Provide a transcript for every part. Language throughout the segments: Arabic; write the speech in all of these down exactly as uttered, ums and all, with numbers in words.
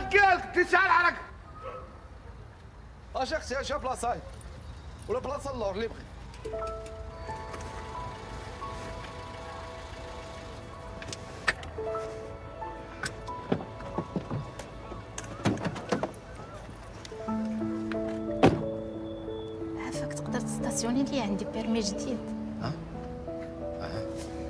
ديالك تسال عليك. اش اختي اش بلاصه ولا بلاصه اللور اللي بغي. عافاك تقدر تستاسيوني لي عندي بيرمي جديد. ها اه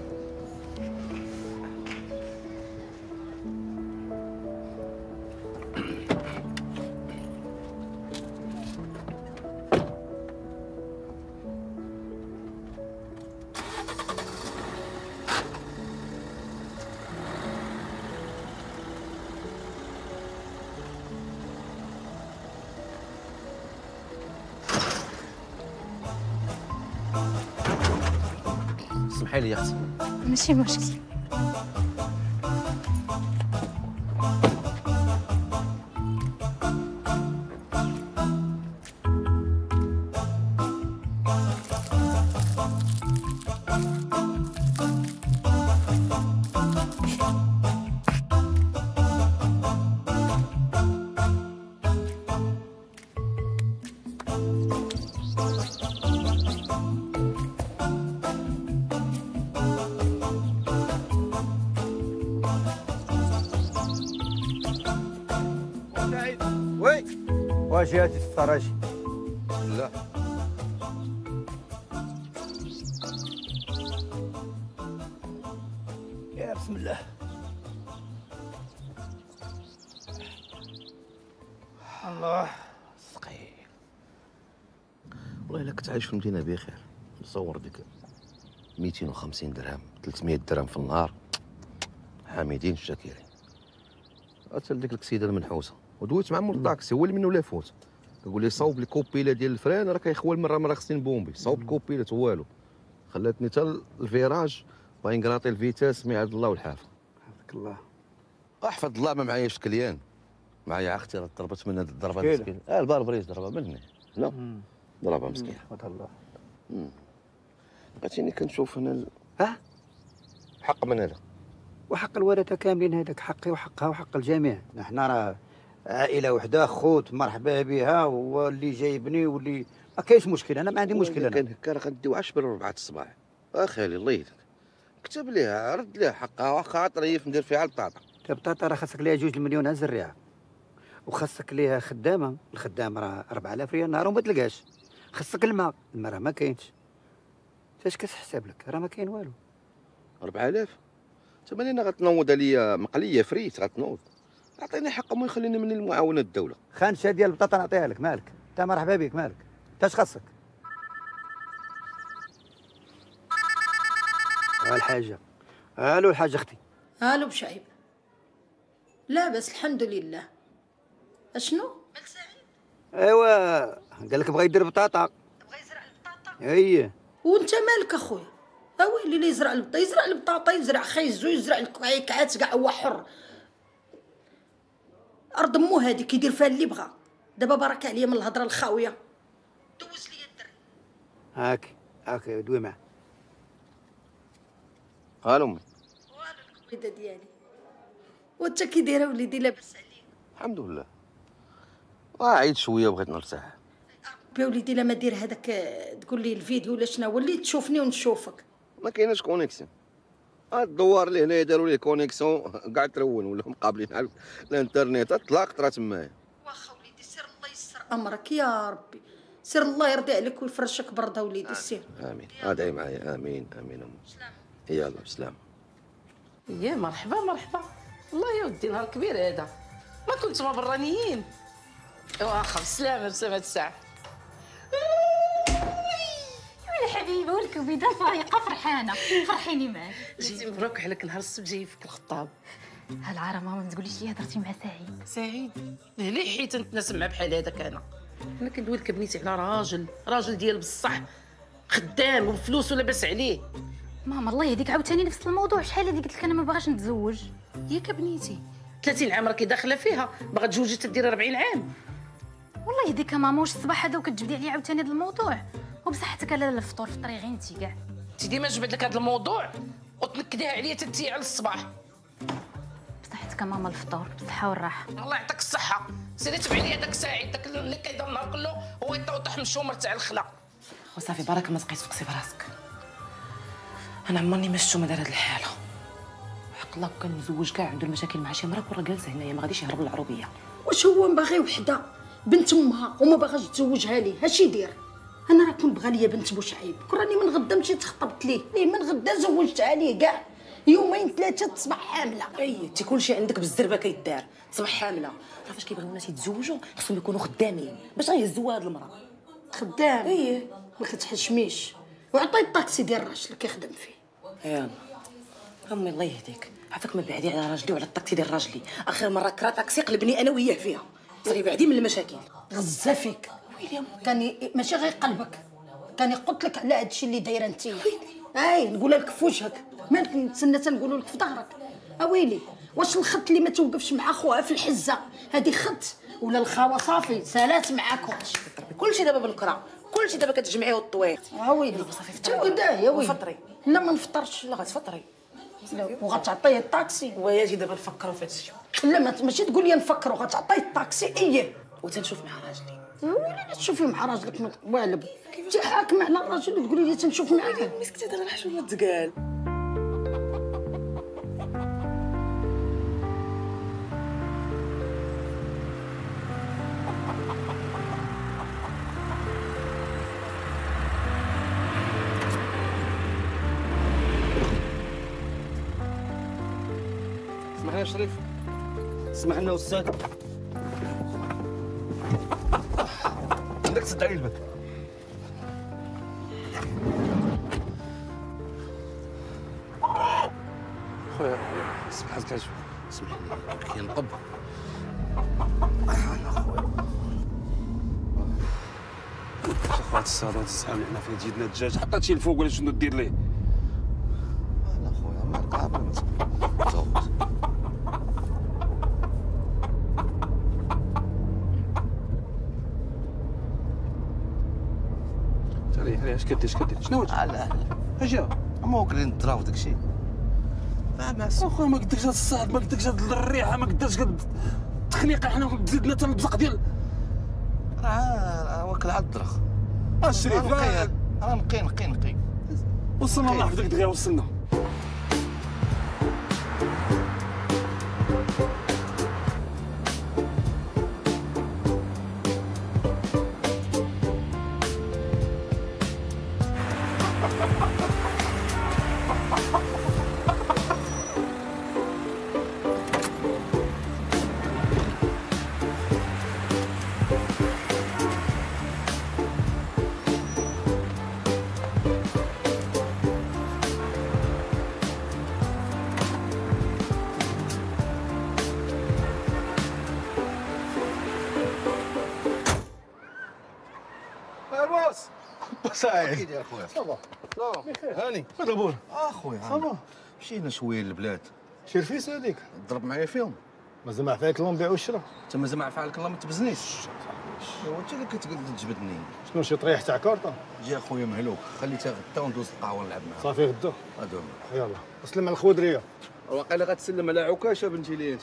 اسمحي لي يا اختي. ماشي مشكل. وي واش هاتي الفراشي؟ بسم الله. يا بسم الله. الله سقي. والله الا كنت عايش في المدينه بخير. نصور ديك مئتين وخمسين درهم ثلاثمية درهم في النهار حامدين الشاكرين. حتى لديك الكسيده المنحوسه ودويت مع مول الطاكسي هو اللي منو لا فوت كيقول لي صوب لي كوبيله ديال الفران راه كيخوال مره مره خصني نبومبي صوب الكوبيله والو خلاتني حتى الفيراج باغي نقراطي الفيتاس مي عبد الله والحافه. حفظك الله. احفظ الله ما معاياش كليان معايا اختي راه ضربت من هاد الضربه مسكين. اه الباربريز ضربها مني لا ضربها مسكين. حفظ الله. بقيتيني كنشوف هنا ال... ها حق من هذا وحق الورثه كاملين هذاك حقي وحقها وحق الجميع. نحن راه عائله وحده خوت مرحبا بها واللي جايبني واللي ما كاينش مشكل. انا ما عندي مشكل. انا كان هكا راه غنديو عشرة بربعة الصباح. اخي الله يهديك كتب ليها رد ليها حقها واخا طريف ندير فيها البطاطا. البطاطا راه خاصك ليها جوج المليون الزريعه وخاصك ليها خدامه. الخدام راه أربعة آلاف ريال نهار وما تلقاش. خاصك الماء الماء راه ما كاينش. فاش كتحسب لك راه ما كاين والو. أربعة آلاف ثمانين غتنوض عليا مقليه فريت غتنوض. عطيني حقهم ويخليني من المعاونه الدوله. خانشه ديال البطاطا نعطيها لك مالك انت مرحبا بك مالك انت اش خاصك. ها الحاجه. الو الحاجه اختي. الو بشعيب. لاباس الحمد لله. اشنو؟ مال سعيد. ايوا قال لك بغا يدير بطاطا. بغا يزرع البطاطا. اييه. وانت مالك اخويا؟ اويلي اللي يزرع البطاطا يزرع البطاطا يزرع خيزو يزرع الكعكات كاع هو حر. ارض مو هذيك يدير فيها اللي بغا. دابا بارك عليا من الهضره الخاويه. دوز لي الدري. هاك هاك دوي معاه. ها امي. والو القويده ديالي. وانت كي دايره وليدي لاباس عليك؟ الحمد لله. عيد شويه بغيت نرتاح. يا وليدي لا ما دير هذاك تقول لي الفيديو ولا شنو وليت تشوفني ونشوفك. ما كايناش كونيكسيون. هاد الدوار اللي هنايا داروا ليه كونيكسيون كاع ترون ولا مقابلين على الانترنيت طلاق راه تمايا. واخا وليدي سير الله يسر امرك يا ربي. سير الله يرضي عليك ويفرشك برده وليدي سير. امين ادعي معايا امين امين امين. سلام. يلا بسلام. يا مرحبا مرحبا. والله يا ودي نهار كبير هذا ما كنتوا برانيين. واخا بسلامه بسلامه الساعه. يا حبيبه والكبيده فايقه فرحانه فرحيني معاك. جيتي مبروك عليك نهار السبت جاي فيك الخطاب. هالعاره ماما ما تقوليش لي هضرتي مع سعيد. سعيد ليه حيت نتناسب بحال هذاك انا انا كندوي لك بنيتي على راجل راجل ديال بصح خدام وبفلوس ولاباس عليه. ماما الله يهديك عاوتاني نفس الموضوع. شحال هذه قلت لك انا ما باغاش نتزوج. ياك بنيتي ثلاثين عام راكي داخله فيها باغا تزوجي تديري أربعين عام. والله يهديك ماما واش الصباح هذا وكتجبدي عليا عاوتاني هذا الموضوع وبصحتك لا الفطور في الطريق غير انت كاع. انت ديما جبد لك هذا الموضوع وتنكديها عليا تنتي على الصباح. بصحتك صحتك ماما الفطور بالصحه والراحه. الله يعطيك الصحه. سيري تبعي لي هذاك ساعد داك اللي كيدير النهار كله هو يطوطح من الشومر تاع الخلا. وصافي برك ما تبقيش تقسي براسك. انا عمرني ما شفتو ما دار هاد الحاله. حق الله كان مزوج كاع عنده المشاكل مع شي مرا وراه جالس هنايا ما غاديش يهرب للعروبيه. واش هو باغي وحده بنت امها وما باغاش تزوجها ليه؟ اش يدير؟ انا راه كون بغى ليا بنت بوشعيب كون راني من غدا مشيت خطبت ليه، ليه من غدا زوجتها ليه كاع يومين ثلاثه تصبح حامله. اي انت كلشي عندك بالزربه كيدار تصبح حامله. راه فاش كيبغيو الناس يتزوجوا خصهم يكونوا خدامين باش غيهزوا هاد المراه. خدام؟ ايه ما كتحشميش. وعطي الطاكسي ديال راجلك يخدم فيه. يلا امي الله يهديك، عافاك ما بعدي على راجلي وعلى الطاكسي ديال راجلي. اخر مره كرا طاكسي قلبني انا وياه فيها. صري بعدي من المشاكل. غزه فيك ويلي كان ي... ماشي غير قلبك، كان قلت لك على هذا الشيء اللي دايره انت. اي نقولها لك في وجهك، مالك نتسنى تنقولوا لك في ظهرك. اويلي واش الخط اللي ما توقفش مع خوها في الحزه هذه خط ولا الخاوه صافي سالات معاكم؟ كلشي دابا بالكرا، كلشي دابا كتجمعيه والطويق. اويلي تو داهيه وي فطري. لا ما نفطرش. لا غتفطري وغتعطيه الطاكسي. ويا جي دابا نفكروا في هادشي. لا ماشي تقول لي نفكروا، غتعطيه الطاكسي اييه وتنشوف مع راجلي. ولا تشوفي مع راجلك والب انت حاكمه على الراجل وتقولي لي تنشوف معاه. مسكتي دابا الحشومه تقال. اسمح لي يا شريف. اسمح لنا استاذ. عندك تسد علي الباب. خويا اسمح لك شوي. اسمح لي كينقب. انا خويا شي خويا الصاده تسامحنا حنا فين جيدنا الدجاج حطيت شي الفوق ولا شنو دير ليه؟ انا خويا مالك عابر ما تفوت. عليه عليه اش كدير اش كدير شنو وجه؟ لا لا اجا اما واكلين الدرا وداك الشيء. ما ما اخويا ما قدكش هاد الصهد ما قدكش هاد الريحه ما قدرش هاد التخنيقه حنا زدنا حتى البزق ديال راه واكل على الدرخ. الشريف راه نقي نقي نقي. وصلنا الله يحفظك دغيا وصلنا. بوس سعيد اكيد يا خويا. صافا لا هاني مدبور اخويا صافا مشينا شويه للبلاد. شي رفيس هذيك ضرب معايا فيهم. مازال ما عفاك الله نبيعو الشرا. انت مازال ما عفاك الله ما تبزنيش. ايوا انت اللي كتقول تجبدني. شنو شي طريح تاع كارطه؟ جي اخويا مهلوك خليتها غدا وندوز القهوه نلعب معاها. صافي غدا هادو يلا اسلم على الخضريه. واقيلا غتسلم على عكاشه بنتي لي انت.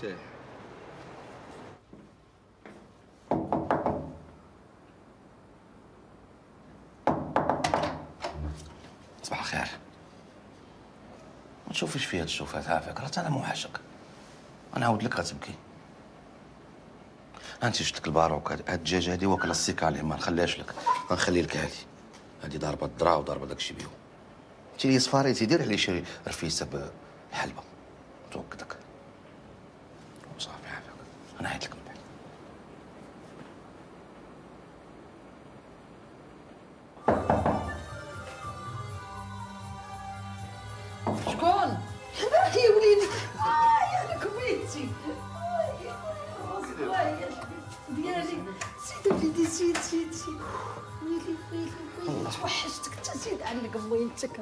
صباح الخير. ما تشوفيش فيا الشوفات عافاك راه انا موحشك. انا عاود لك غتبكي. انت شفت لك الباروك هاد الدجاجه هادي واكله السيكه على ما نخليهاش لك غنخلي لك هادي هادي ضاربه الدرا وضاربه داكشي بيهم. انت لي صفاريتي دير عليه شي رفيسه بالحلبه توكدك وصافي عافاك. انا عيط لك من بعد. شكون؟ يا وليدي اه يا لك بيتي ديالي سيدي وليدي سيد سيد سيد ويلي ويلي ويلي توحشتك انت زيد عنك بوينتك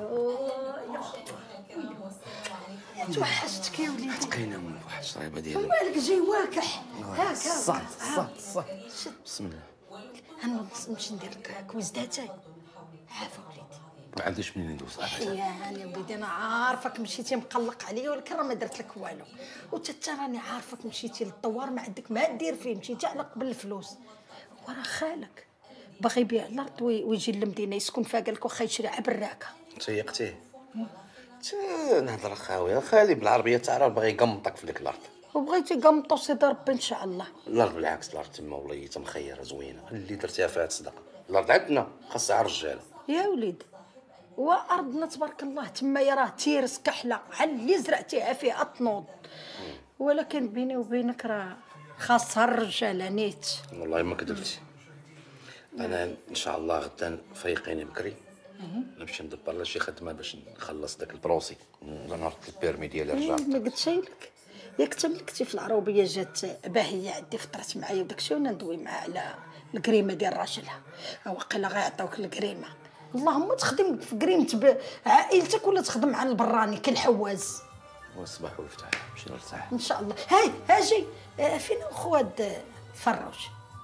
توحشتك يا وليدي. كاينه من واحد الشريبه ديالي. مالك جاي واكح هاك صح صح صح. بسم الله. انا نمشي ندير لك كويز داتاي. عافا وليدي ما عنديش منين ندوز صراحه. يعني وليدي انا عارفك مشيتي مقلق عليا ولكن راه ما درت لك والو، وتا راني عارفك مشيتي للدوار ما عندك ما دير فيه، مشيتي على قبل الفلوس. وراه خالك باغي يبيع الارض ويجي للمدينه يسكن فيها، قال لك واخا يشري عبراكه. تيقتيه تا نهضر خاويه خالي بالعربيه تاع راه باغي يقمطك في ديك الارض. وبغيتي قمطو سيدي ربي ان شاء الله. الارض بالعكس الارض تما وليتها مخيره زوينه اللي درتيها فيها تصدق. الارض عندنا خاصها على الرجاله. يا وليدي وارضنا تبارك الله تما راه تيرس كحله على اللي زرعتيها فيها تنوض، ولكن بيني وبينك راه خاصها الرجاله نيت. والله ما كذبتي. انا ان شاء الله غدا فايقيني بكري نمشي ندبر لها شي خدمه باش نخلص داك البروسي نهار البيرمي ديالي رجعت. ما قلت شي لك ياك تملكتي في العروبيه جات باهيه عندي فطرت معايا وداكشي وانا ندوي معاها على الكريمه ديال راجلها. واقيلا غيعطيوك الكريمه، اللهم تخدم في كريمه عائلتك ولا تخدم على البراني كالحواز. والصباح والفتح نمشي نرتاح ان شاء الله. هاي هاجي فين خواد فروج؟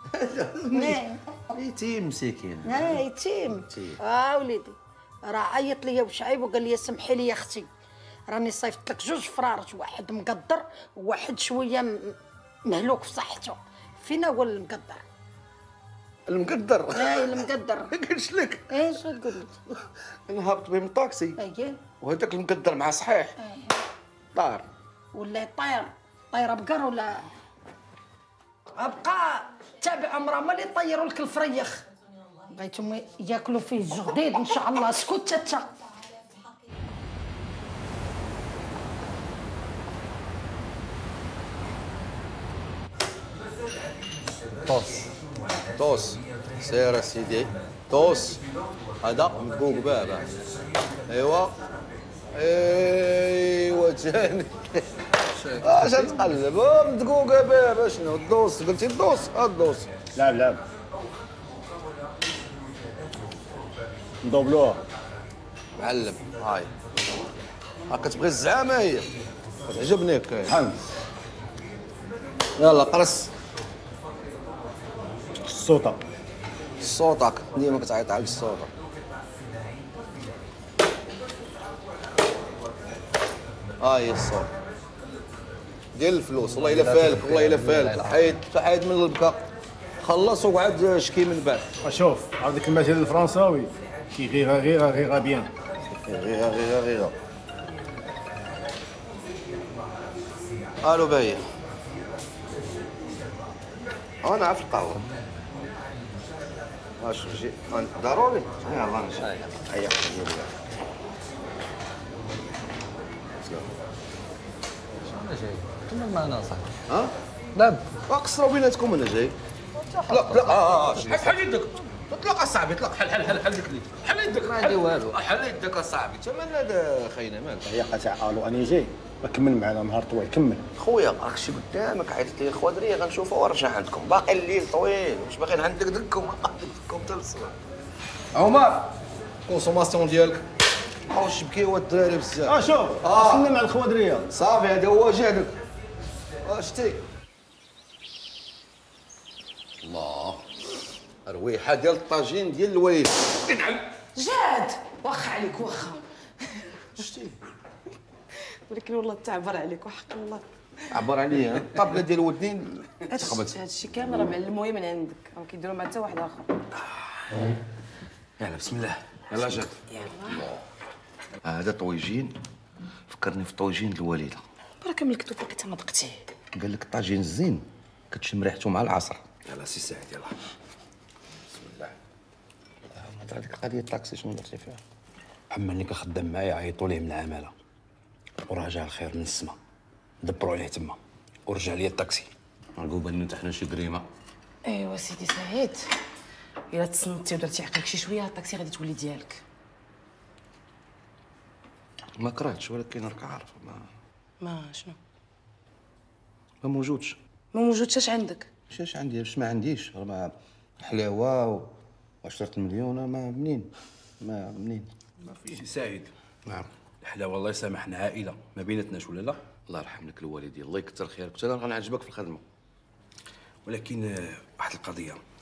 يتيم مسكين. اه يتيم. اه وليدي راه عيط ليا وشعيب وقال لي سمحي لي يا اختي راني صيفط لك جوج فرارج، واحد مقدر وواحد شويه مهلوك في صحته. فين هو المقدر؟ المقدر اي المقدر. ما قلتش لك. ايش تقول لي؟ نهبط به من الطاكسي اييه وهذاك المقدر مع صحيح طار ولا يطير طيره بقر ولا ابقى تابع عمره ما اللي يطيروا لك الفريخ بغيتهم ياكلوا فيه الجديد ان شاء الله. اسكت تتا. طوس طوس سير سيدي طوس هذا مدقوق بابا. ايوا ايوا ثاني اش تقلب مدقوق بابا. شنو الدوس قلتي الدوس؟ ها الدوس لعب لعب ندوبلوها معلم. هاي ها كتبغي الزعامه هي تعجبني هكا. حمد يلا قرص السوطه صوتك ديما كتعيط على الصوت. ها هي الصوت ديال الفلوس. والله الا فالك والله الا فالك. حيد حيد من البكا خلص وقعد شكي من بعد. شوف عاود ديك المثل الفرنساوي كي غيغا غيغا غيغا بيان. غيغا غيغا غيغا. الو باهيه انا عارف القهوه. واش نجي ضروري؟ يلاه نجي. هيا انا جاي كمل معنا صاحبي. ها؟ لعب اقصروا بيناتكم انا جاي. لا لا اه اه حل يدك. اطلق اصاحبي اطلق. حل حل حل حل يدك. حل يدك. ما عندي والو. حل يدك اصاحبي. تمنى هذا خاينه مالك. الطريقه تاع الو اني جاي كمل معنا نهار طويل كمل. خويا راك شي قدامك عيطت لي الخضريه غنشوفها ونرجع عندكم. باقي الليل طويل واش باغيين عندك دكم دكم حتى للصباح. عمر كونسوماسيون ديالك واش تبكيو الدراري بزاف. اه شوف استنى مع الخوادريه صافي هذا هو جهدك. شتي الله الرويحه ديال الطاجين ديال الوالد. نعم جاد واخا عليك واخا. شتي ولكن والله تعبر عليك وحق الله. عبر عليا الطابله ديال ودنين هذا الشيء كامل راه معلموه من عندك راه كيديروا مع حتى واحد اخر. يلا بسم الله يلا جات. يلا هذا طويجين فكرني في طويجين الوالده. برك من الكتب باقي تا ما دقتيه. قال لك الطاجين الزين كتشم ريحته مع العصر. يلا سي سعيد يلا بسم الله. هذيك قضيه الطاكسي شنو درتي فيها؟ عمر اللي كخدام معايا عيطوا ليه من العماله وراه جا الخير من السما دبروا عليه تما ورجع لي الطاكسي. عقوبه انه حنا شي كريمه. ايوا سيدي سعيد الا تصنتي ودرتي عقلك شي شويه الطاكسي غادي تولي ديالك. ما كرهتش ولكن راك عارف ما ما شنو ما موجودش. ما موجودش اش عندك؟ شاش عندي باش ما عنديش راه ما حلاوه و عشرة مليون ما منين ما منين ما فيش سعيد. نعم الحلاوه الله يسامحنا عائله ما بيناتناش ولا لا؟ الله يرحم لك الوالدين الله يكثر خيرك. كنت انا غنعجبك في الخدمه ولكن واحد القضيه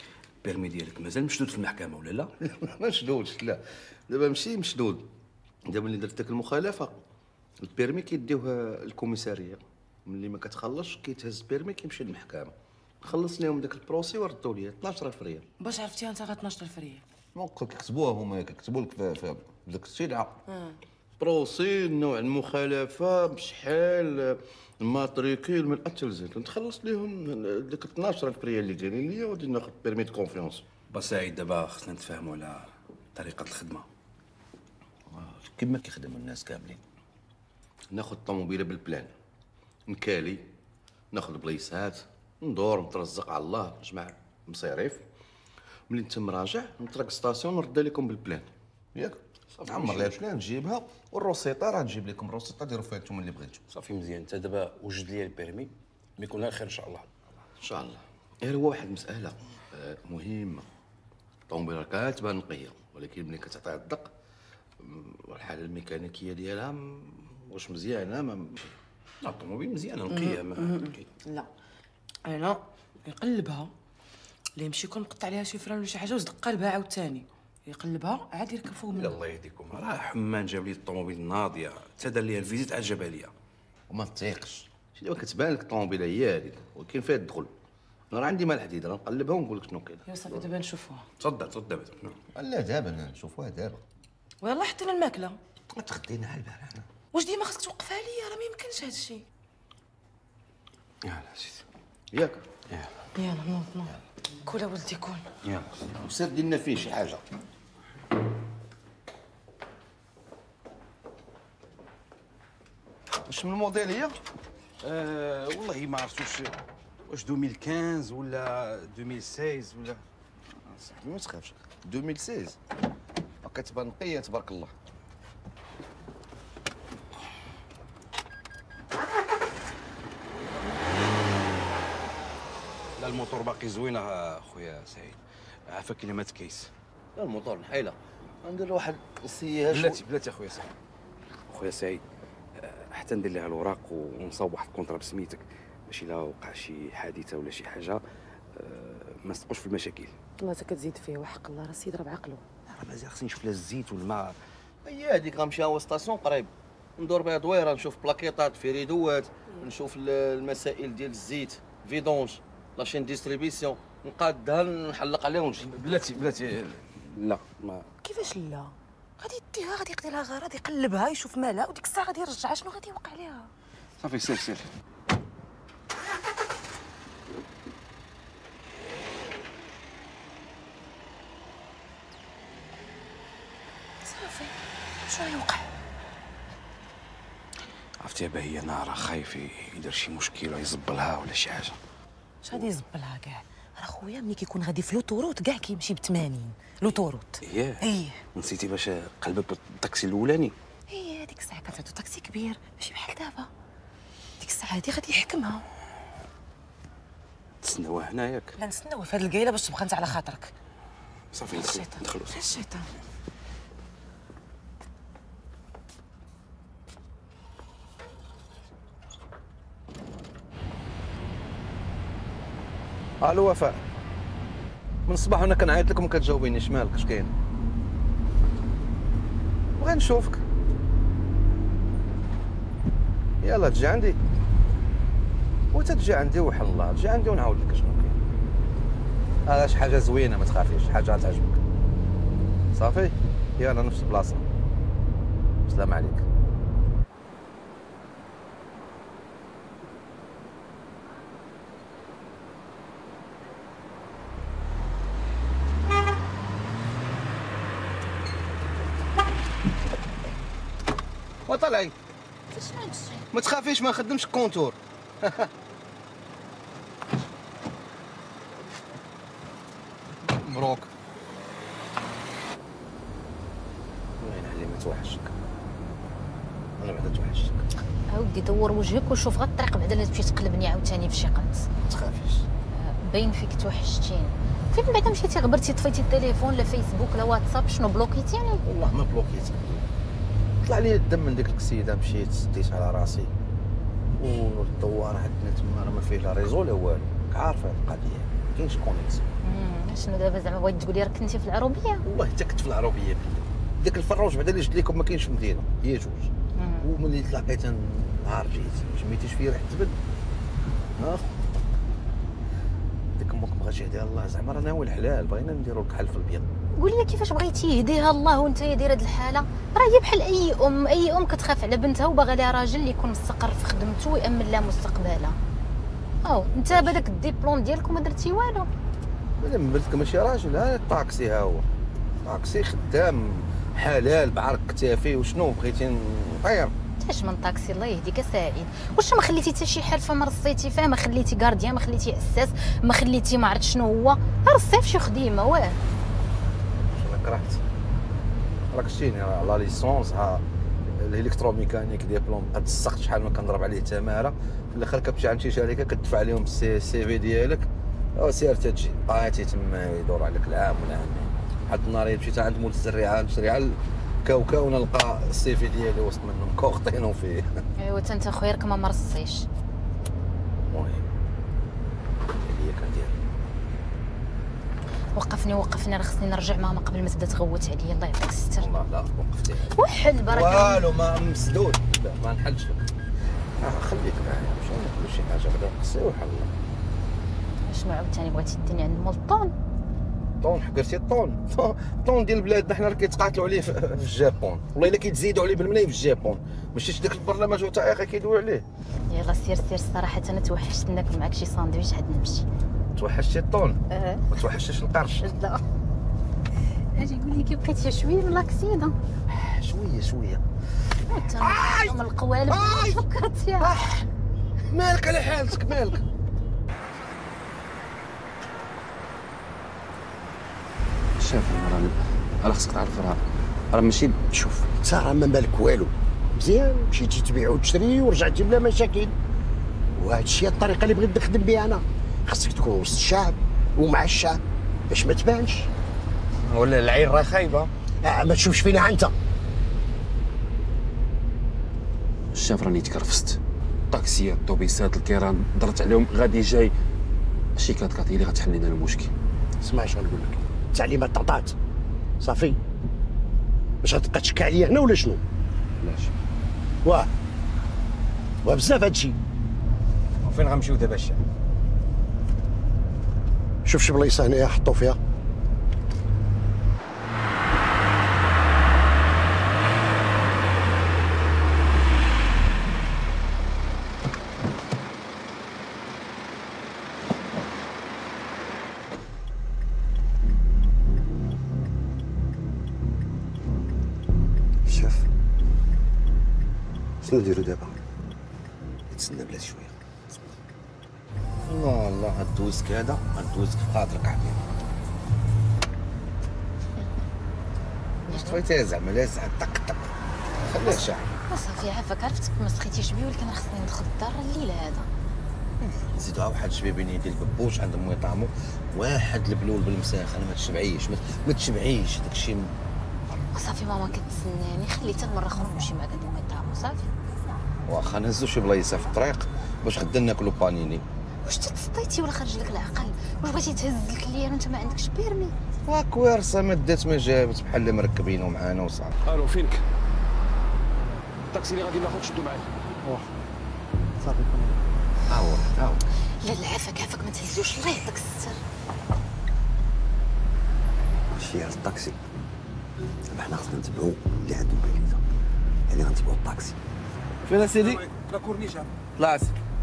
البيرمي ديالك مازال مشدود في المحكمه ولا لا؟ ما مشدودش، لا دابا ماشي مشدود. دابا ملي درت ديك المخالفه البيرمي كيديوه الكوميساريه، ملي ما كتخلصش كيتهز البيرمي كيمشي للمحكمه، خلص لهم داك البروسي وردوا لي اثناش ألف ريال. باش عرفتيها انت غا اثناش ألف ريال؟ ممكن كيكتبوها هما، كيكتبوا لك في في ديك السلعه بروسي، نوع المخالفه، بشحال، الماتريكيل، من حتى لزيت، نتخلص لهم ديك اثناش ألف ريال اللي دايرين ليا وغادي ناخذ بيرمي دو كونفيونس. با سعيد دابا خصنا نتفاهموا على طريقه الخدمه كما كيخدموا الناس كاملين. ناخذ الطوموبيله بالبلان، نكالي، ناخذ بليسات، ندور نترزق على الله، نجمع مصاريف، ملي نتم راجع نطرق ستاسيون نرد لكم بالبلان، ياك؟ نعمر لها البلان نجيبها، والروسيطه راه نجيب لكم الروسيطه ديروا فيها نتوما اللي بغيتو. صافي مزيان. انت دابا وجد لي البيرمي مي يكون لها خير ان شاء الله. ان شاء الله. غير هو واحد المساله آه، مهمه. الطوموبيله كتبان نقيه، ولكن ملي كتعطيها الدق الحاله الميكانيكيه ديالها م- واش مزيانه ما لا الطوموبيل مزيانه نقيه ما لا انا يقلبها اللي يمشي يكون مقطع عليها شي فران ولا شي حاجه وزد قلبها عاوتاني يقلبها عاد يركب فوق منها. الله يهديكم، راه حمان جاب لي الطوموبيل ناضيه، حتى دار لي الفيزيت عاد جابها ليا. وما تثيقش. شي دابا كتبان لك الطوموبيله هي هذيك ولكن فيها الدخل. انا راه عندي مال حديد، راه نقلبها ونقول لك شنو كاين. يا صافي دابا نشوفوها. تفضل تفضل دابا. لا دابا نشوفوها دابا. ويلا حتى الماكله تغدينا على البارح. واش ديما خاصك توقفها ليا؟ راه ما يمكنش هذا الشيء. يلا سيدي ياك؟ يلا نوض نوض كول ولدي كول. يلا وسير ديرنا فيه شي حاجه. واش من الموديل هي؟ آه والله ما عرفت واش واش ألفين وخمسطاش ولا ألفين وستة عشر ولا صاحبي ما تخافش. ألفين وستة عشر كتبان نقيه تبارك الله. لا الموتور باقي زوينه خويا سعيد، عافاك الا ما تكيس. لا الموتور نحيله، ندير له واحد السياج. بلاتي بلاتي اخويا سعيد. خويا سعيد آه، حتى ندير لها الوراق ونصاوب واحد الكونطرا بسميتك باش الا وقع شي حادثه ولا شي حاجه آه، ما نسقوش في المشاكل. والله تا كتزيد فيه وحق الله راه السيد راه بعقلو. راه مازال خصني نشوف لها الزيت والماء. هي هذيك غنمشي هو ستاسيون قريب، ندور بها دويره، نشوف بلاكيطات في ريدوات، نشوف ال- المسائل ديال الزيت، فيدونج، لاشين ديستريبيسيون، نقادها نحلق عليها ونمشي. بلاتي بلاتي لا ما كيفاش لا؟ غادي يديها غادي يقضي لها غرض يقلبها يشوف مالها وديك الساعه غادي يرجعها. شنو غادي يوقع ليها؟ صافي سير سير. صافي شنو يوقع؟ عرفتي يا باهي انا راه خايف يدير شي مشكل ولا يزبلها ولا شي حاجه. اش غادي يزبلها كاع؟ راه خويا ملي كيكون غادي في لوطوروت كاع كيمشي ب ثمانين لوطوروت. اييه ايه نسيتي باش قلبك بالطاكسي الاولاني. ايه هذيك الساعه كانت طاكسي كبير ماشي بحال دابا. ديك الساعه هادي غادي يحكمها. تسناوها هنا ياك؟ لا نستناو في هاد الكايله باش تبقى انت على خاطرك. صافي ندخلو ندخلو. الشيطان. الو وفاء، من الصباح وانا كنعيط لك وما كتجاوبينيش، مالك اش كاين؟ بغيت نشوفك. يلا تجي عندي وانت تجي عندي وحل الله، تجي عندي ونعاود لك شنو كاين. هذا شي حاجه زوينه ما تخافيش، حاجه غتعجبك. صافي يلا نفس البلاصه. السلام عليك. وطلعي فاش ما نمشي؟ ما تخافيش ما نخدمش الكونتور. مبروك. وين علي ما توحشك، انا بعدا توحشتك. اودي دور وجهك وشوف غير الطريق بعدا لا تمشي تقلبني عاوتاني في شي قنت. ما تخافيش. باين فيك توحشتيني. فين بعدا مشيتي غبرتي طفيتي التليفون لا فيسبوك لا واتساب؟ شنو بلوكيتيني؟ والله ما بلوكيتك، طلع لي الدم من ديك الكسيده، مشيت سديت على راسي والدوار عندنا تما راه ما فيه لا ريزو لا والو، عارفه هاد القضيه، ما كاينش كونيكسيون. شنو دابا زعما بغيتي تقولي راك كنتي في العروبيه؟ والله حتى كنت في العروبيه بالله. داك الفروج بعدا اللي جبت لكم ما كاينش في المدينه، هي جوج. وملي تلاقيت نهار جيت ما سميتيش فيه ريحه التبن. ها ديك امك بغات يهديها الله، زعما رانا هو الحلال بغينا نديرو لك حل في البيض. قول لي كيفاش بغيتي يهديها الله وانت دايره هاد الحاله؟ راه هي بحال اي ام، اي ام كتخاف على بنتها وباغا لها راجل اللي يكون مستقر في خدمته ويامن لها مستقبلها. او انت بهذاك الدبلوم ديالك وما درتي والو. انا مبلتك ماشي راجل، ها الطاكسي ها هو طاكسي خدام حلال بعرق كتافي، وشنو بغيتي نطير؟ اش من طاكسي الله يهديك سعيد. واش ما خليتي حتى شي حرفه ما رصيتي فيها؟ ما خليتي كارديان، ما خليتي اساس، ما خليتي ما عرفت شنو هو، رصي في شي خديمه. واه انا كرهت راك شتيني على ليسونس، ها الالكتروميكانيك ديبلوم قد السقط شحال ما كنضرب عليه تماره، في الاخر كتمشي عند شي شركه كتدفع عليهم السي في ديالك او سير تجي بقيتي تما يدور عليك العام ولا عامين. واحد النهار مشيت عند مول الزريعه نشري على كاوكا ونلقى السي في ديالي وسط منهم كوخطينو فيه. ايوا حتى انت خويا راك ما مرصيش. المهم هي كندير وقفني وقفني راه خصني نرجع ماما قبل ما تبدا تغوت عليا. الله يعطيك الستر. والله لا وقفتي وحل بركه والو ما مسدود ما نحلش لك. اه خليك معايا باش ناكلو شي حاجه غدا نقصي وحل. شنو عاوتاني بغيتي ديني عند مول الطون؟ طون حكرتي الطون الطون ديال بلادنا حنا راه كيتقاتلوا عليه في الجابون، والله الا كيتزيدوا عليه بالملاي في الجابون، ما شفتيش داك البرلمان وثائقي كيدويو عليه. يلا سير سير الصراحه انا توحشت ناكل معاك شي ساندويتش عاد نمشي. توحشتي الطون؟ اه ما توحشتيش القرش؟ لا اجي قول لي كي بقيتي شويه من لاكسيدا. شويه شويه انت من القوالب فكرت فيها. مالك على حالتك مالك؟ شاف راه راه خصك تعرف راه راه ماشي شوف انت راه ما بالك والو، مزيان مشيتي تبيع وتشري ورجعتي بلا مشاكل، وهذا الشيء الطريقه اللي بغيت نخدم بها انا. خاصك تكون وسط الشعب ومع الشعب باش ما تبانش. ولا العين راه خايبه. آه ما تشوفش فينا انت. شاف راني تكرفست، الطاكسيات الطوبيسات الكيران درت عليهم غادي جاي، شي كاتكات هي اللي غتحل لنا المشكل. اسمع اش غنقول لك، التعليمات تعطات صافي، باش غتبقى تشكى عليا هنا ولا شنو؟ علاش؟ واه واه بزاف هادشي. وفين غنمشيو دابا الشعب؟ شوف شي بلايصه هنايا حطوا فيها. شوف شنو نديرو دابا؟ نتسنى بلاتي شويه. الله الله هاد الدويسك هذا غندوزك في خاطرك حبيبي. واش طفيتيها زعما لاز طق طق خليها شاعر. صافي عافاك عرفتك ما سخيتيش بيه، ولكن راه خصني ندخل الدار الليله هذا. نزيدوها واحد الشبيبيني ديال الببوش عند امي طعمو، واحد البلول بالمساخ. انا ما تشبعيش ما تشبعيش داكشي. صافي ماما كتسناني، خلي حتى المره اخرى نمشي معاك عند امي طعمو صافي. واخا نهزو شي بلايصه في الطريق باش غدا ناكلو بانيني. واش تسطيتي ولا خرج لك العقل؟ واش بغيتي تهز لك ليا وانت ما عندكش بيرمي؟ واك وارصه ما دات ما جابت بحال اللي مركبينو معانا وصافي. الو فينك؟ الطاكسي اللي غادي ناخذ شدو معاك. واه صافي ها هو ها هو. لا لا عافاك عافاك ما تهزوش الله يعطيك الستر. ماشي على الطاكسي، دابا حنا خصنا نتبعو اللي عندهم باليزا، يعني غنتبعو الطاكسي. فين اسيدي؟ لا كورنيش. طلعت.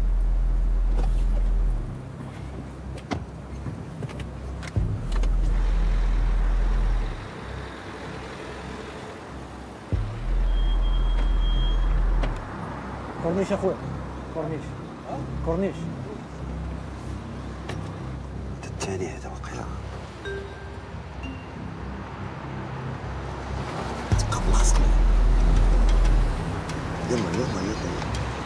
كورنيش اخويا كورنيش كورنيش. انت الثاني هذا وقيلا تبقى بلاصتك. يلا يلا يلا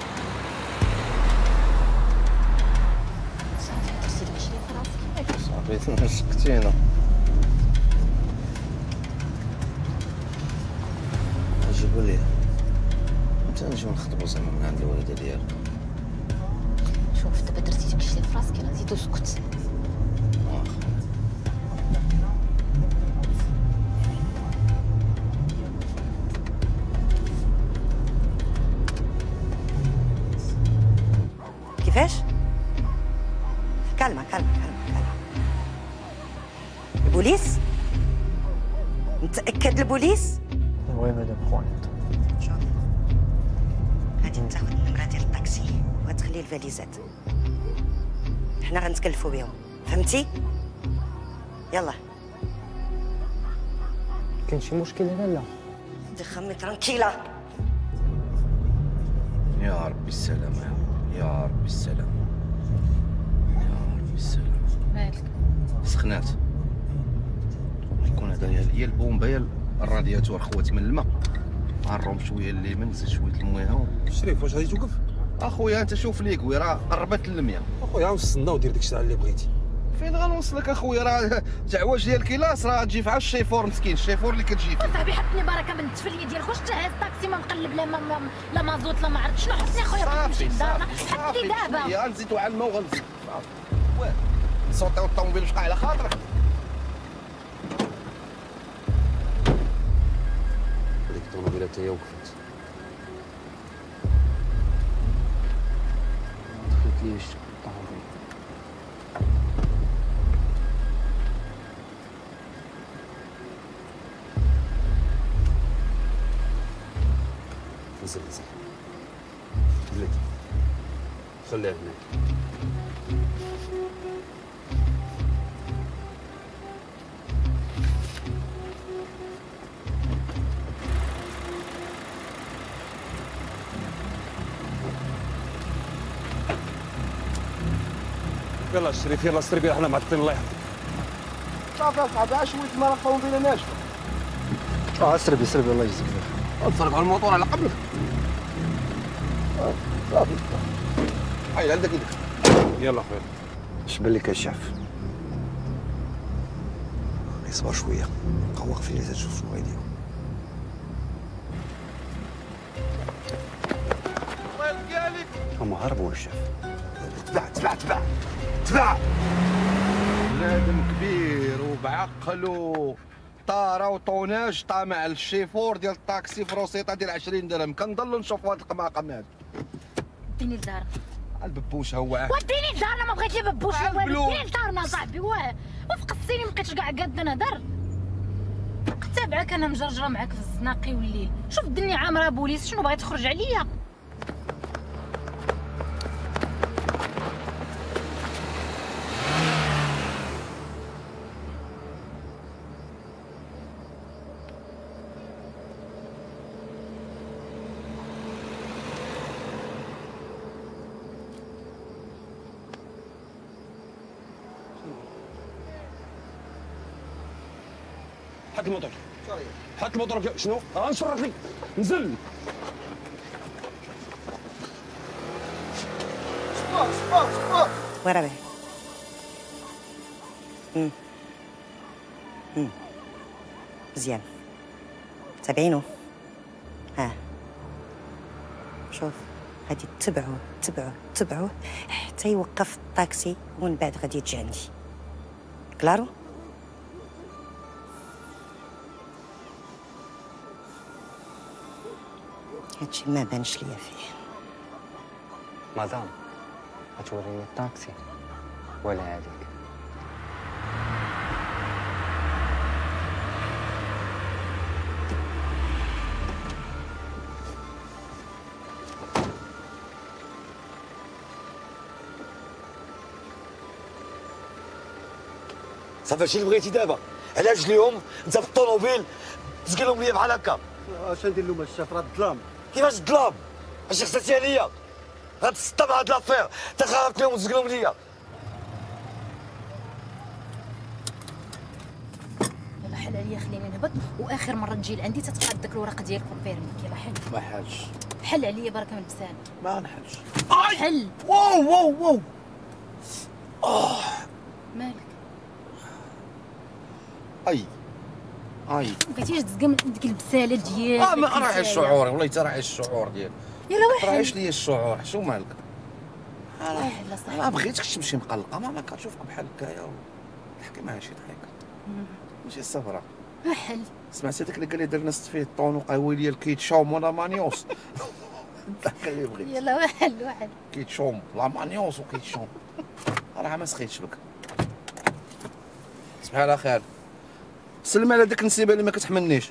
صافي درتي لك شي في راسك. صافي سكتينا. جيبوا لي حتى نجيو نخطبو زعما من عند الوالده ديالك. شوف دابا درتي داك الشيء في راسك، راه زيد اسكت. كيفاش؟ كلمة كلمة كلمة كلمة. البوليس؟ متأكد البوليس؟ وي مدام خوانت. شوف غادي تاخذ النمرة ديال الطاكسي وتخلي الفاليزات، حنا غنتكلفوا بهم، فهمتي؟ يلا. كاين شي مشكل هنا لا؟ دي خمي ترانكيلا. يا ربي السلامة، يا ربي السلامة، يا ربي السلامة. مالك؟ سخنات. يكون هذا هي البومبا هي الرادياتور خواتي من الماء. عرهم شويه الليمون زيد شويه المويه. شريف واش غادي توقف؟ اخويا انت شوف ليك وي راه قربت للمية. اخويا نستنى ودير داك الشيء اللي بغيتي. فين غنوصلك اخويا؟ راه تعواج ديال الكلاس راه تجي فيها الشيفور مسكين، الشيفور اللي كتجي فيه. صاحبي حطني بركه من التفليه ديالك، واش تهز طاكسي ما مقلب لا ما لا مازوت لا ما عرفت شنو. حطني اخويا نمشي لدارنا، حطني دابا. يا نزيدو على الماء وغنزيد. واه نصوتيو الطوموبيل واش على خاطرك. هذيك الطوموبيله حتى هي وقفت. دخلت لي الطوموبيل. نزل نزل بلاتي خليها هناك. يلا الشريف يلا استربي احنا معطلين الله يحفظك. صافي اصاحبي عا شويه الماء راه الطوموبيله ناشفه. اه اسربي اسربي الله يجزيك بخير. نصرف على الموطور على قبلك. صافي هاي عندك يدك. يلا خويا. اش بان لك الشعف؟ اصبر شويه نبقاو واقفين حتى نشوف شنو غيديروا. الله يلقى عليك. هما هربوا الشعف. تبع تبع تبع تبع. بنادم كبير وبعقل وطاره وطوناج طامع الشيفور ديال الطاكسي في روسيطه ديال عشرين درهم. كنضلوا نشوفوا هاد القماقم هاد. وديني لدارنا. الببوش هو عاد. وديني لدارنا ما بغيتش ببوش والو. وديني لدارنا صاحبي. واه وفقصتيني ما بقيتش كاع قاد نهضر. تابعك انا مجرجره معاك في الزناقي والليل. شوف الدنيا عامره بوليس، شنو باغي تخرج عليا؟ حط الموتور. حط الموتور. شنو؟ اه نشرط لك. نزل. سبور سبور سبور. ورا به. امم امم مزيان. تابعينو. ها شوف غادي تتبعوه تتبعوه تتبعوه حتى يوقف الطاكسي ومن بعد غادي تجي عندي. كلارو؟ هادشي ما بانش ليا فيه. مدام غتوريني الطاكسي ولا هذيك؟ صافي هادشي اللي بغيتي دابا. علاش اليوم انت في الطوموبيل تسقلهم ليا بحال هكا؟ اش ندير لهم الشاف راه الظلام. كيفاش الظلام؟ اش خصتي عليا؟ غتسطب هاد لافير تخافت لهم وتسقلهم ليا. يلا حل عليا خليني نهبط، واخر مره تجي لعندي تتقاد داك الوراق ديالك والبيرميك. يلا حل. ما حلش. حل عليا بركه من لسانك. ما نحلش. حل. واو واو واو. اه مالك؟ اي اي ما بغيتيش تزقم ديك البساله ديالك. اه ما راعي الشعور والله حتى راعي الشعور ديالك. يلا واحد. راعيش ليا الشعور شو مالك؟ واحد لا صاحبي. ما بغيتكش تمشي مقلقه، ماما كتشوفك بحال هكايا تحكي معها شي ضحك ماشي الصفرة. واحد. سمعتي داك اللي قال لي درنا ست فيه الطون وقهوي ليا الكيتشا ومونا مانيوس. الضحكه اللي بغيت. يلا واحد واحد. كيتشوم لا مانيونس وكيتشوم. راه ما سخيتش بك. صباح على خير. سلم على ديك النسيبه اللي ما كتحملنيش.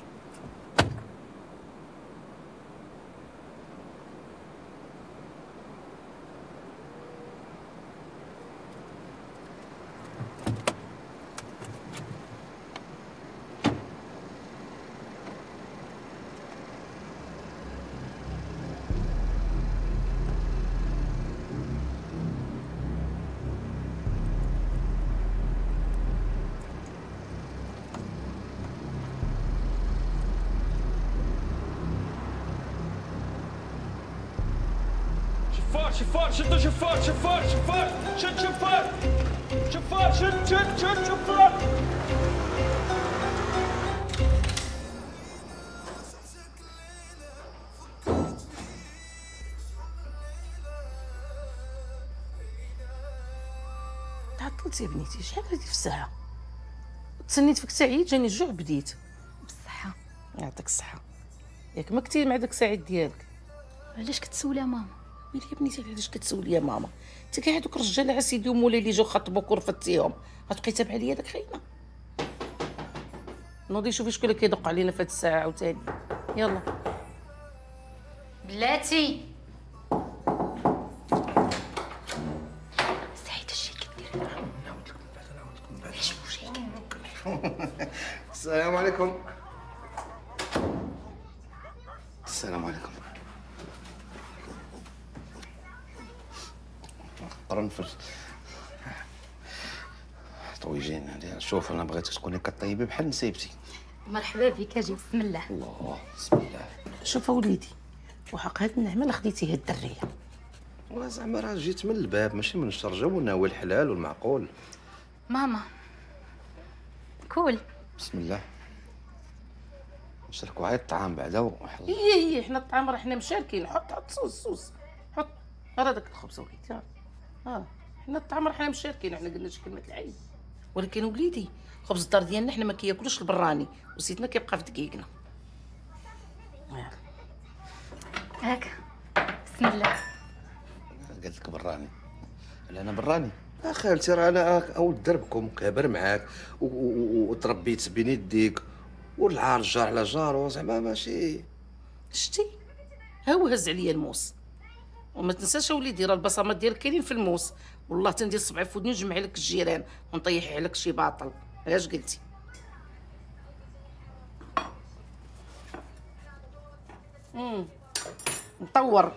شفار شفار شدوا شفار شفار شفار شد شفار شفار شد شد شد شفار. تعطلتي يا بنيتي، شحال هادي في الساعة؟ تسنيت فيك سعيد جاني الجوع بديت. بالصحة. يعطيك الصحة. ياك ما كثير مع داك سعيد ديالك. علاش كتسولي ماما؟ ويلي يا بنيتي علاش كتسولي يا ماما؟ انت كاع هادوك الرجاله عا سيدي ومولاي اللي جاو خطبوك ورفدتيهم، غتبقاي تابعه ليا داك خاينه؟ نوضي شوفي شكون اللي كيدق علينا في هاد الساعه عاوتاني. يلا بلاتي. سعيد اش كدير؟ نعاود لكم بعد نعاود لكم بعد. شوف شي السلام عليكم. السلام عليكم. قرنفل طويجين. شوف انا بغيتك تكوني كطيبي بحال نسيبتي. مرحبا بك اجي بسم الله. الله بسم الله. شوف اوليدي، وحق هاد النعمه اللي خديتيها الدريه. زعما راه جيت من الباب ماشي من الشرجه، وناوي الحلال والمعقول. ماما كول. بسم الله. نشركوا عاد الطعام بعدا وحل. هي هي حنا الطعام راه حنا مشاركين. حط حط صوص صوص حط. راه داك الخبز وليدي ها ها حنا الطعام راه حنا مشاركين. حنا قلنا شي كلمه العين. ولكن وليدي خبز الدار ديالنا حنا ما كياكلوش البراني، وسيدنا كيبقى في دقيقنا. هاك بسم الله. قالت لك براني؟ لا انا براني. اه خالتي راه انا اولد دربكم كابر معاك وتربيت بين يديك والعار جار على جارو، زعما ماشي. شتي ها هو هز عليا الموس. وما تنساش وليدي راه البصمات ديالك كاينين في الموس. والله تندير صبعي في ودني ونجمع لك الجيران ونطيح عليك شي باطل. اش قلتي؟ امم نطور.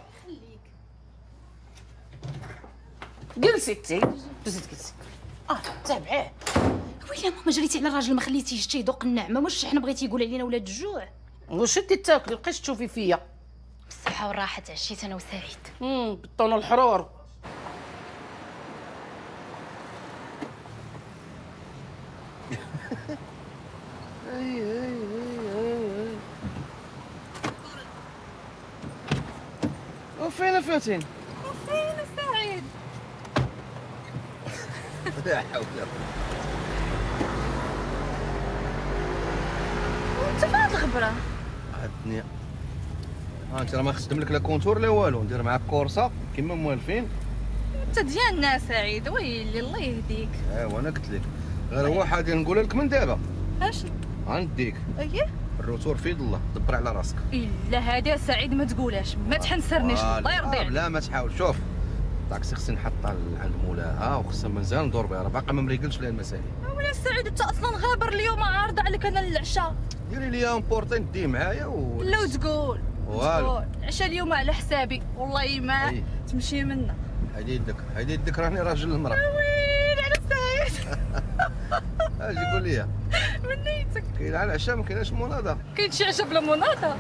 جلسي انتي جلسي جلسي. اه تابعيه. ويلي ماما جريتي على الراجل ما خليتيهش تيذوق النعمه. واش حنا بغيتي يقول علينا ولاد الجوع؟ واش انتي تاكلي بقيتي تشوفي فيا؟ بالصحه والراحه تعشيت انا وسعيد. امم بالطون الحرور. اي اي اي وفين فاتن؟ وفين سعيد؟ لا حول ولا قوة. وانت في هاد الغبره؟ هاد الدنيا. ها انت راه ما خدم لك لا كونتور لا والو، ندير معاك كورسه كيما موالفين. انت ديالنا سعيد. ويلي الله يهديك. ايوا انا قلت لك غير هو حاجه نقولها لك من دابا. اش؟ غنديك اييه الروتور في يد الله، دبر على راسك. الا هادي سعيد ما تقولهاش، ما تحنسرنيش الله يرضي عليك. لا ما تحاول. شوف الطاكسي خصني نحطها عند مولاها وخصنا مزال ندور بها، راه باقا ما مريقلش لها المسائل. ولا سعيد انت اصلا غابر اليوم عارضه عليك انا العشاء. ديري لي امبورطين دي معايا و لا وتقول والو العشاء اليوم على حسابي والله ما أي. تمشي منا. هيدي يدك هيدي يدك راني راجل المراه. ويلي على سعيد. اجي قول لي من نيتك كاين على العشاء ما كايناش مناضه. كاين شي عشاء بلا مناضه؟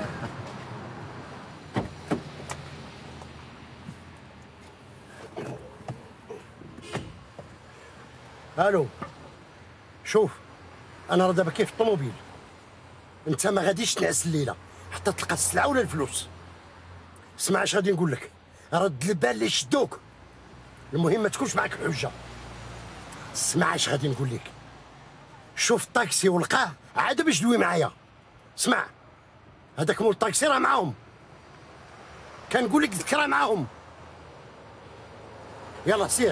الو شوف انا راه دابا كيف الطوموبيل. انت ما غاديش تنعس الليله حتى تلقى السلعه ولا الفلوس. اسمع اش غادي نقول لك، رد البال اللي شدوك. المهم ما تكونش معاك حجه. اسمع اش غادي نقول لك، شوف الطاكسي ولقاه عاد باش دوي معايا. اسمع هذاك مول الطاكسي راه معاهم. كنقول لك ذكرى معاهم. يلا سير.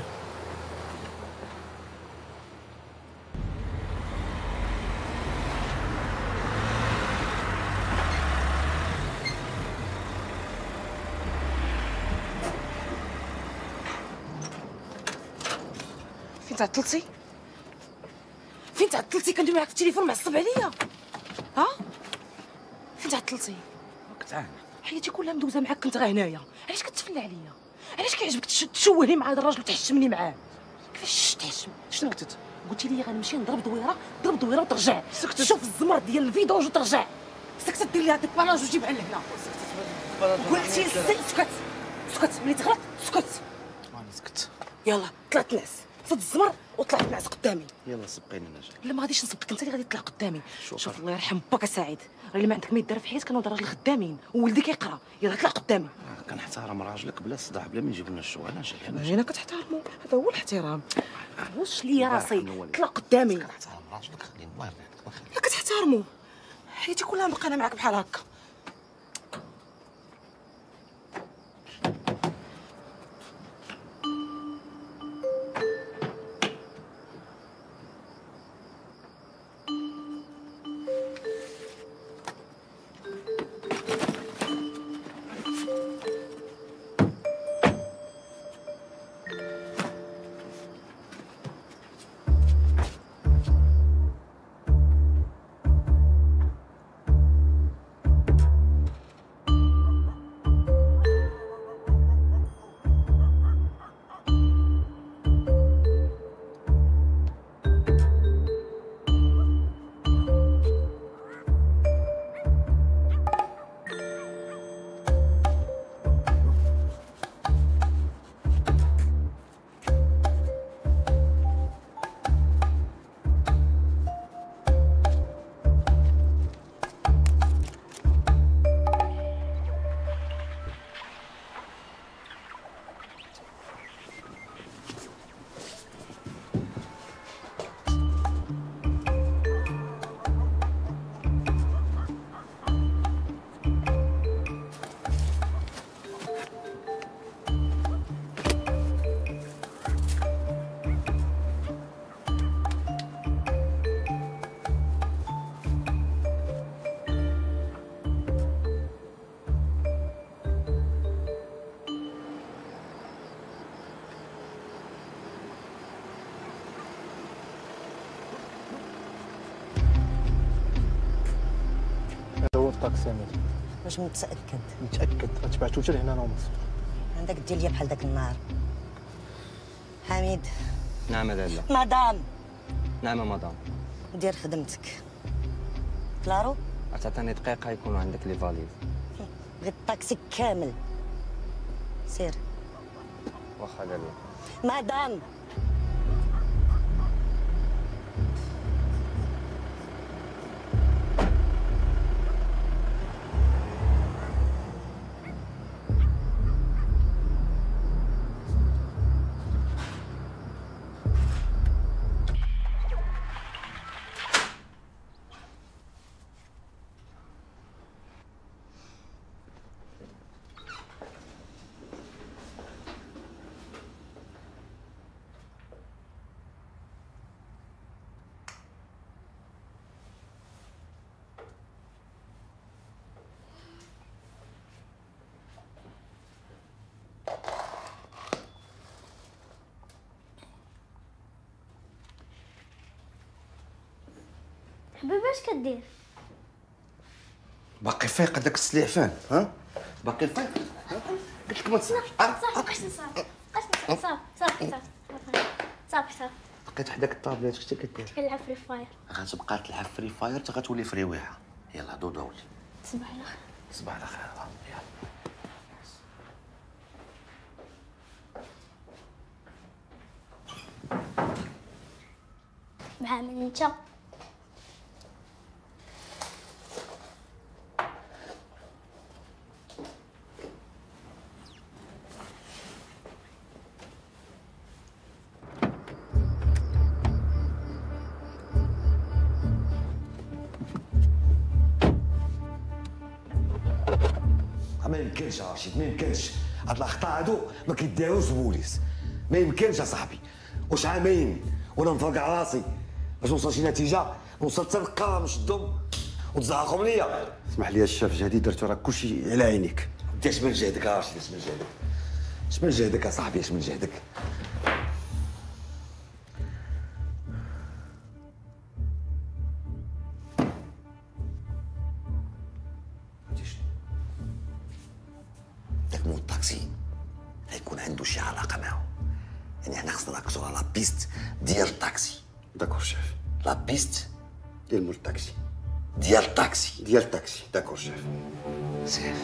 فين تعطلتي؟ فين تعطلتي؟ كندوي معاك في التليفون معصب عليا. ها؟ فين تعطلتي؟ راك تعانى. حياتي كلها مدوزه معاك، كنت غا هنايا. علاش كتفنى عليا؟ علاش كيعجبك تشوهني مع هذا الراجل وتحشمني معاه؟ كيفاش تحشم؟ شنو قلت؟ قلتي لي غنمشي نضرب دويره، ضرب دويره وترجع. سكتت. شوف الزمر ديال الفيديو وترجع. سكتت دير لي هاد الباناج وجي بحال هنا. قلتي لي سكت سكت ملي تغلط سكت. انا سكت. يلا طلعت نعس، صد الزمر وطلعت نعس قدامي. يلا سبقيني انا جاي. لا ما غاديش نسبقك، انت اللي غادي تطلع قدامي. شوف, شوف الله يرحم باك سعيد، راه اللي ما عندك ما يدار في حياتك، انا ولد راجل خدامين وولدي كيقرا. يلا طلع قدامي. كنحترم راجلك بلا صداع، بلا ما يجيب لنا الشغل. انا جاي انا هنا كتحترمو، هذا هو الاحترام. واش ليا راسي طلع قدامي. كنحترم راجلك، خليني الله يرضي عليك. لا كتحترمو، حياتي كلها نبقى انا معاك بحال هكا. الطاكسي عميد. واش متاكد؟ متاكد، غتبعتو حتى لهنا ونص. عندك دير ليا بحال داك النهار. حميد. نعم لاله. مدام. نعم مدام. دير خدمتك. كلارو؟ تعطيني دقيقه يكونوا عندك لي فاليز. بغيت الطاكسي كامل. سير. واخا لاله. مدام. حبيبي اش كدير؟ باقي فايق هذاك السليعفان، ها؟ باقي فايق؟ قلت لك ما تصحش. صافي بقاش نصافي بقاش نصافي صافي صافي صافي صافي. بقيت حداك الطابلات اش كدير؟ كنلعب فري فاير. غتبقى تلعب فري فاير حتى غتولي فريويعه. يلا دو دولي. تصبح على خير. تصبح على خير. يلا. مع من انت؟ ما يمكنش رشيد، ما يمكنش. هاد الاخطاء هادو ما كيديروش البوليس، ما يمكنش يا صاحبي. واش عامين وانا مفرقع راسي باش نوصل شي نتيجه، نوصل حتى للقرار نشدهم وتزعقهم ليا. اسمح لي الشاف جهدي درتو راه كلشي على عينيك. انت اش من جهدك يا رشيد؟ اش من جهدك؟ اش من جهدك يا صاحبي؟ اش من جهدك؟ داك مول الطاكسي غيكون عنده شي علاقه معاه، يعني حنا خصنا نركزو على لا بيست ديال الطاكسي. داكور شيف. لا بيست ديال مول الطاكسي. ديال الطاكسي. ديال الطاكسي. داكور شيف. سير.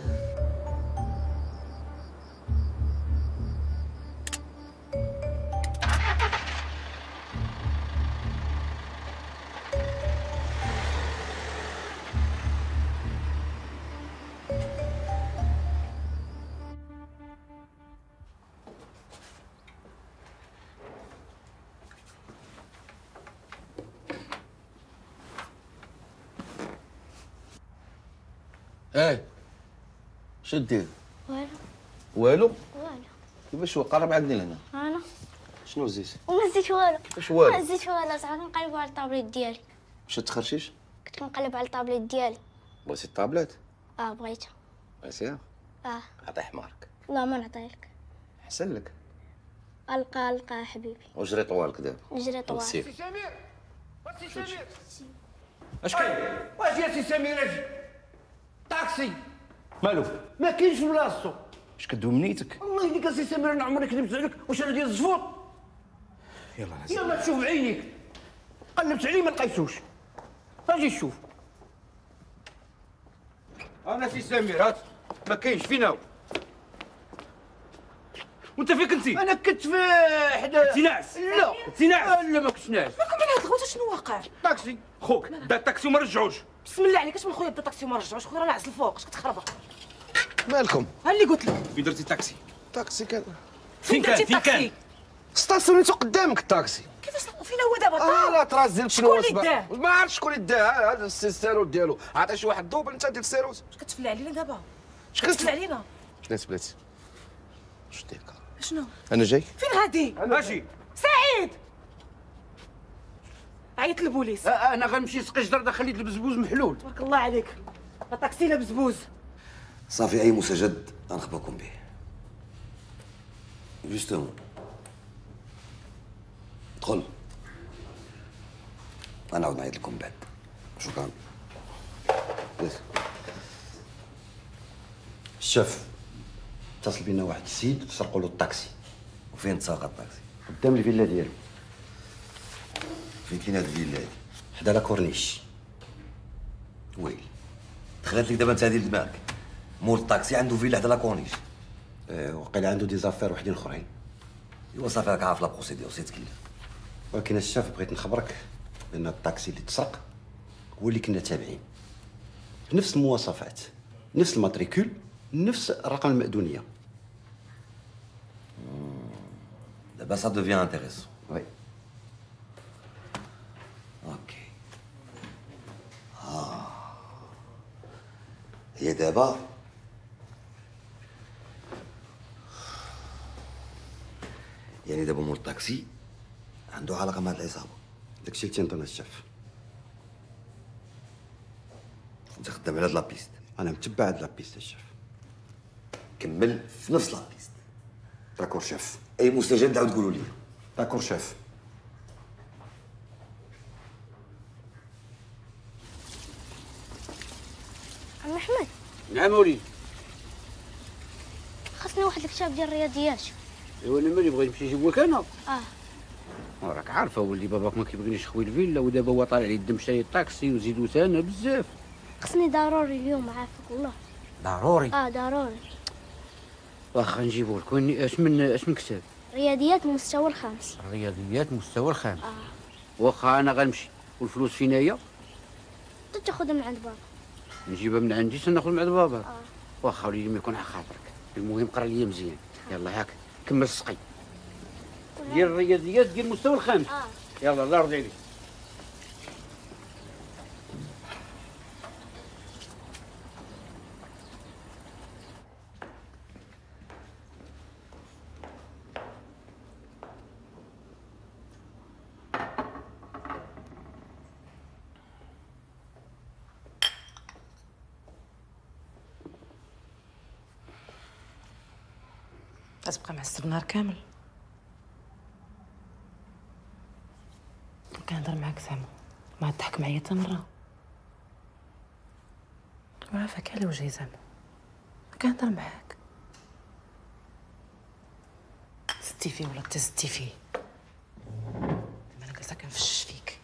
ايه شنو دير؟ والو والو؟ والو. كيفاش هو قرب عندي لهنا؟ انا شنو زيت؟ وما زيت والو. كيفاش والو؟ ما زيت والو صاحبي، نقلب على الطابليت ديالي. واش تخرشيش؟ كنت كنقلب على الطابليت ديالي. بغيتي الطابلات؟ اه بغيتها. بغيتيها؟ اه عطي حمارك. لا ما نعطيلك. احسن لك. القى القى حبيبي. وجري طوالك دابا. نجري طوال. سير. سمير سي سمير اش كاين؟ واش يا سي سمير اجي طاكسي مالو؟ ما كاينش في بلاصتو. اش كدوي منيتك؟ والله يديك سي سمير انا عمري كذبت عليك. واش انا ديال الزفوط؟ يلا يلا تشوف بعينيك. قلبت عليه ما لقيتوش. اجي شوف. انا سي سمير هات ما كاينش فينا هو. وانت فين كنتي؟ انا كنت في حدا كنتي ناعس؟ لا كنتي ناعس؟ لا ما كنتش ناعس. ما كمل هاد الغوت شنو واقع؟ طاكسي خوك دا الطاكسي وما رجعوش. بسم الله عليك، اش من خويا دا طاكسي وما رجعوش؟ خويا راه ناعس الفوق، اش كتخربق؟ مالكم؟ ها اللي قلت لك. فين درتي الطاكسي؟ الطاكسي كان فين كان؟ فين كان؟ ستاسيونيتو قدامك الطاكسي. كيفاش فين هو دابا؟ اه لا ترازل شكون اللي داه؟ ما عرفتش شكون اللي داه. هذا السيروت ديالو عطى شي واحد دوبل. انت دير السيروت. اش كتفلى علينا دابا؟ اش كتفلى علينا؟ بلاتي بلاتي واش دير؟ شنو؟ انا جاي. فين غادي؟ اجي سعيد عيط للبوليس. انا غنمشي نسقي جدر دا خليت البزبوز محلول. تبارك الله عليك، طاكسي لا بزبوز. صافي اي مسجد غنخبركم به. جوستومون دخل انا عاود نعيط لكم بعد. شكرا. الشاف اتصل بينا واحد السيد سرقوا له الطاكسي. وفين تسرق الطاكسي؟ قدام الفيلا ديالو. فين كاين هاد الفيلا هادي؟ حدا لا كورنيش. ويلي دخلت لك دابا انت هادي لدماغك. مول الطاكسي عنده فيلا حدا لا كورنيش. اه وقيلا عنده دي زافير وحدين اخرين. ايوا صافي راك عارف لا بروسيدور سي تكلف. ولكن الشاف بغيت نخبرك بان الطاكسي اللي تسرق هو اللي كنا تابعين. بنفس المواصفات، نفس الماتريكول، نفس الرقم المأذونية. دابا سا دوفيان انتيريسون. وي. اوكي. اه هي دابا يعني دابا مول الطاكسي عنده علاقه مع هاد العصابه. داكشي اللي تنظن الشاف. انت خدام على هاد لابيست. انا متبع هاد لابيست الشاف. كمل في نفس لابيست. داكور شاف. اي مستجد عاود قولوا لي. داكور شاف. عم احمد. نعم وليد. خاصني واحد الكتاب ديال الرياضيات. ايوا انا مالي بغيت نمشي نجيبو لك انا. اه راك عارفه ولدي باباك ما كيبغينيش خوي الفيلا، ودابا هو طالع لي الدم شاري الطاكسي وزيدو ثاني بزاف. خاصني ضروري اليوم عافاك والله. ضروري؟ اه ضروري. واخا نجيبو لك. وين اش من اش من كتاب؟ رياضيات المستوى الخامس. الرياضيات مستوى الخامس. اه واخا انا غنمشي. والفلوس فين هي؟ انت تاخذها من عند بابا. نجيبها من عندي تناخذ من عند بابا. اه واخا وليدي ما يكون على خاطرك. المهم قرا ليا مزيان. يلا هاك كمل السقي ديال الرياضيات ديال المستوى الخامس. اه يلا الله يرضي عليك. غتبقى معصب نهار كامل. كنهضر معاك زعما ما تضحك معايا حتى مره. وعافاك على وجهي زعما كنهضر معاك. ستي فيه ولا تزدي فيه. انا جالسه كنفشش فيك.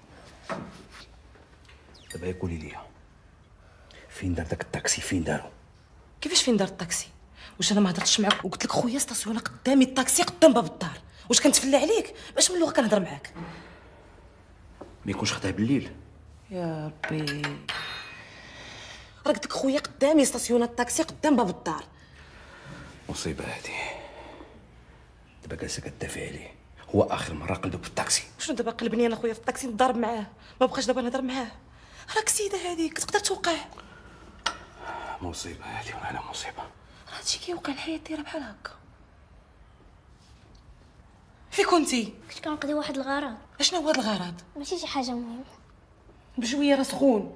دابا قولي لي فين دار داك الطاكسي؟ فين دارو؟ كيفاش فين دار الطاكسي؟ واش انا ما هضرتش معاك وقلت لك خويا ستاسيونا قدامي الطاكسي قدام باب الدار؟ واش كنتفلى عليك باش من اللغه كنهضر معاك؟ ما يكونش خداه بالليل؟ يا ربي راه قلت لك خويا قدامي ستاسيونا الطاكسي قدام باب الدار. مصيبه هادي. دابا جالسه كدافع عليه، هو اخر مره قلبك في الطاكسي. شنو دابا قلبني انا خويا في الطاكسي نضارب معاه؟ ما بقاش دابا نهضر معاه. راك سيده هذيك تقدر توقع. مصيبه هادي وانا مصيبه. راه هادشي كيوقع الحياه دايره بحال هكا. فين كنتي؟ كنت كنقضي واحد الغرض. اشنو هو هاد الغرض؟ ماشي شي حاجه مهمه. بشويه راه سخون.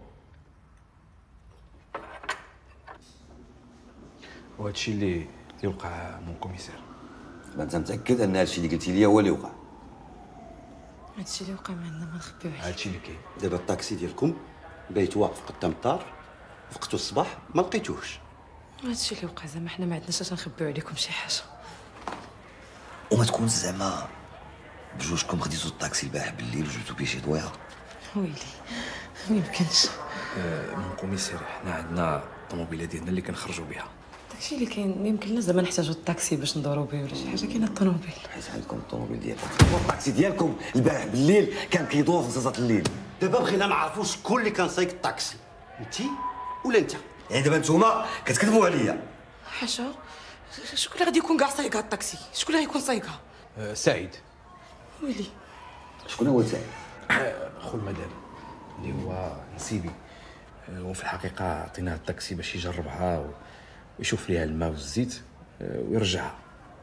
وهادشي اللي اللي وقع مون كوميسير. ما انت متاكد ان هادشي اللي قلتي لي هو اللي وقع؟ هادشي اللي وقع ما عندنا ما نخبيو عليه. هادشي اللي كاين. دابا الطاكسي ديالكم بيت واقف قدام الدار، فقتو الصباح ما لقيتوهش. هادشي اللي وقع زعما حنا ما عندناش اش نخبيو عليكم شي حاجه. وما تكون زعما بجوجكم خديتو الطاكسي البارح بالليل وجبتو بيه شي دويره؟ ويلي ما يمكنش. آه مون كوميسير حنا عندنا الطوموبيله ديالنا اللي كنخرجوا بها. داكشي اللي كاين ما يمكنناش زعما نحتاجو الطاكسي باش ندورو به ولا شي حاجه. كاينه الطوموبيل. حيت عندكم الطوموبيل ديالكم والطاكسي ديالكم البارح بالليل كان كيدور في زازات الليل. دابا بغينا نعرفوا شكون اللي كان سايق الطاكسي، انتي ولا انت؟ يعني دابا نتوما كتكذبوا عليا. حاجه شكون اللي غادي يكون كاع سايقها الطاكسي؟ شكون اللي غيكون سايقها؟ آه سعيد. ويلي شكون هو سعيد؟ خو المدام اللي هو نسيبي. آه وفي الحقيقه عطيناه الطاكسي باش يجربها ويشوف ليها الماء والزيت آه ويرجعها.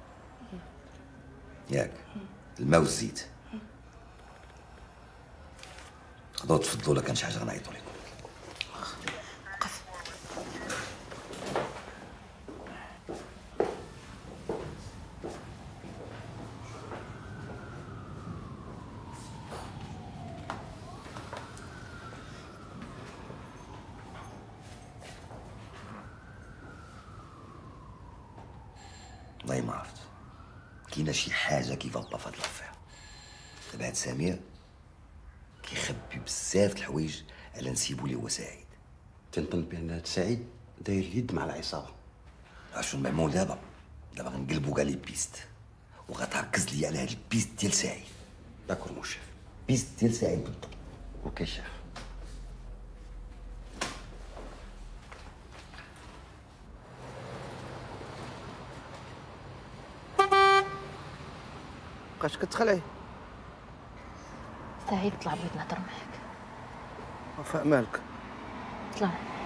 ياك الماء والزيت. تقدروا تفضلوا ولا كان شي حاجه غنعيطوا لكم. والله ما عرفت كاينه شي حاجه كيف با في هاد لافير. دابا هاد سمير كيخبي بزاف د الحوايج على نسيبو اللي هو سعيد. تنظن بان هاد سعيد داير اليد مع العصابه. عرفت شنو المعمول دابا؟ دابا غنقلبو كاع لي بيست وغتركز لي على هاد البيست ديال سعيد. داكور مو شيف. بيست ديال سعيد بالضبط. اوكي شيف. مابقاش كتخلعي؟ سعيد طلع بغيت نهضر معاك. وفاء مالك؟ طلع.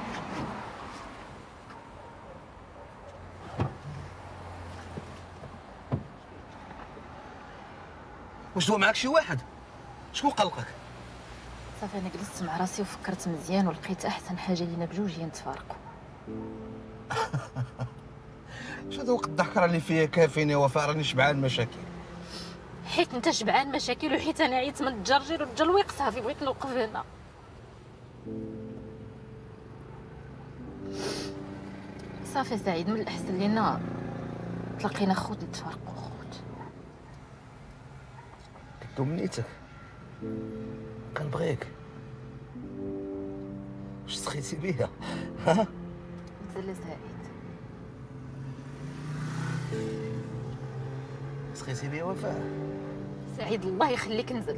واش دوا معاك شي واحد؟ شكون قلقك؟ صافي انا جلست مع راسي وفكرت مزيان ولقيت احسن حاجه لينا بجوج هي نتفارقوا. اش هذا وقت الضحكه اللي فيها كافيني وفاء؟ راني شبعان مشاكل. حيت انت شبعان مشاكل وحيت انا عييت من الجرجير والجلويق صافي بغيت نوقف هنا. صافي سعيد من الاحسن لينا تلاقينا خوت نتفارقوا خوت. دومنيتك كنبغيك. واش سخيتي بيا؟ ها؟ انت لا سعيد. سخيتي بيا وفاء؟ سعيد الله يخليك نزل.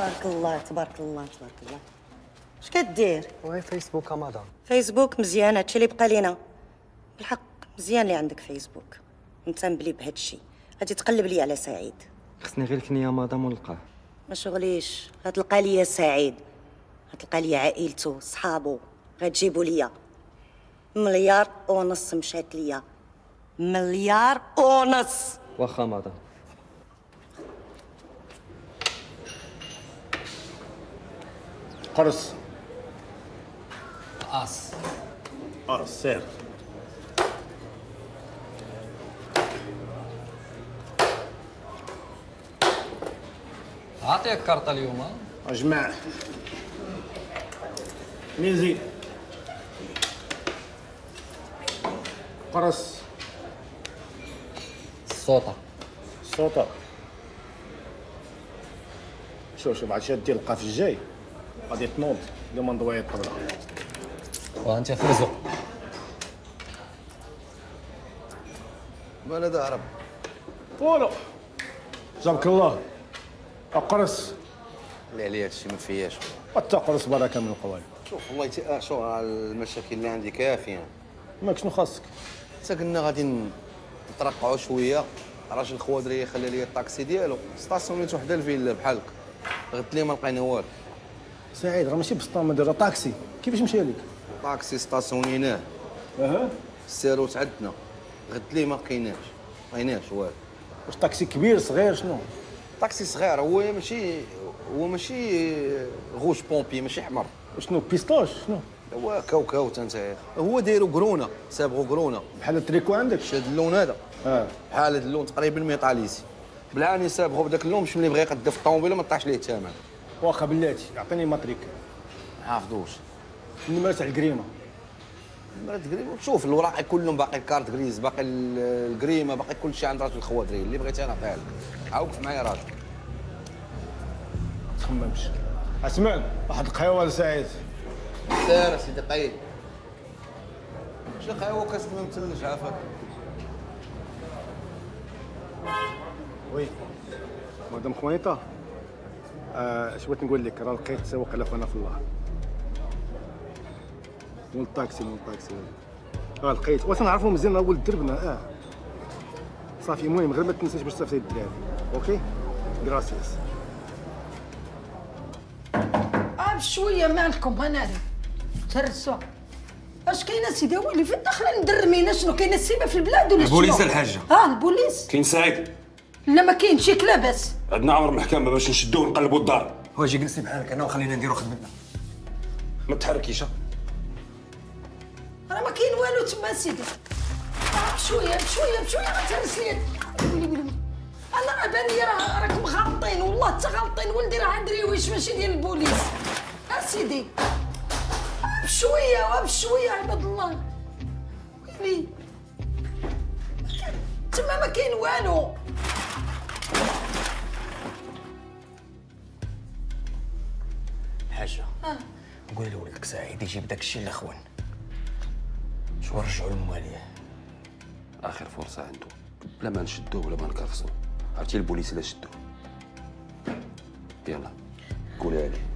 تبارك الله تبارك الله تبارك الله. اش كدير؟ وي فيسبوك مدام. فيسبوك مزيان، هادشي اللي بقى لينا. بالحق مزيان اللي عندك فيسبوك. انت مبلي بهادشي غادي تقلب لي على سعيد. خصني غير الكنيه مدام ونلقاه. ما شغليش، غتلقى ليا سعيد، غتلقى ليا عائلته صحابو، غتجيبوا ليا مليار ونص مشات ليا. مليار ونص. واخا مدام. قرص. قاص. قرص سير. عطيك كارطة اليوم. اجمع. ميزي. قرص. الصوطة. الصوطة. شوف شوف عاد شاد ديال القاف الجاي غادي تنوض الا ما نضوي الطبلة. وانت فرزق. مالا دارب. فولو. جابك الله. اقرص. اللي عليا هادشي ما فياش. التقرص بركة من القوايا. شوف والله تي شوف المشاكل اللي عندي كافيين. ماك شنو خاصك؟ حتى كنا غادي نترقعوا شويه. راجل الخوادريه خلى لي الطاكسي ديالو ستاسيونيت وحده الفيلا بحالك. غد لي ما لقينا والو. سعيد راه ماشي بسطام داير طاكسي، كيفاش مشى لك؟ طاكسي ستاسيونيناه. اها. السيرو تعدنا. غد لي ما لقيناش. ما لقيناش والو. واش طاكسي كبير صغير شنو؟ طاكسي صغير هو ماشي هو ماشي غوش بومبي ماشي حمر. شنو بيستوش شنو؟ هو كاوكاو تا انت هو دايرو كرونا صابغو كرونا بحال التريكو عندك شاد اللون هذا اه بحال هذا اللون تقريبا ميطاليسي بالعاني صابغو بداك اللون باش ملي بغى يقد في الطوموبيله ما طاحش ليه الثمن. واخا بلاتي عطيني ماتريك. ما حافظوش النمره تاع الكريمه. النمره تاع الكريمه شوف الوراق كلهم باقي الكارت غريز باقي الكريمه باقي كل شيء عند راجل الخوادري اللي بغيتي انا نعطيها لك. عاوقف معايا راجل. تخممش. اسمع واحد القهوه لسعيد. سير سيدي قايد. شنو قهوه كاس ما متلج عافاك. وي مدام خوينيطه آه اش بغيت نقول لك راه لقيت سواق على خونا في الله. مول الطاكسي مول الطاكسي اه لقيت واش نعرفو مزيان راه ولد دربنا اه صافي. المهم غير ما تنساش باش تصيفطي الدراري اوكي. غراسيس. اه بشويه مالكم هناري ترسوا. اش كاينه سيدي ويلي فين داخله ندرمينا شنو كاينه السيبه في البلاد ولا شنو؟ البوليس الحاجه. اه البوليس كاين سعيد. لا ما كاينش ياك لاباس. عندنا عمر محكمه باش نشدوه ونقلبوا الدار. هو جي جلسني بحالك انا وخلينا نديرو خدمتنا. ما تحركيش. راه ما كاين والو تما سيدي. آه بشويه بشويه بشويه غتهرس لي. ويلي ويلي انا راه بان لي راه راكم غالطين والله حتى غالطين. ولدي راه عندي واش ماشي ديال البوليس. اه سيدي بشويه وبشويه عباد الله. ويلي تما ما كاين والو. حاجه اه قولي لولدك سعيد يجيب داك الشيء اللي خون شو نرجعوا للمواليه. اخر فرصه عنده بلا ما نشدوه ولا ما نكرفسوه. عرفتي البوليس الا شدوه. يلا قولي عليه.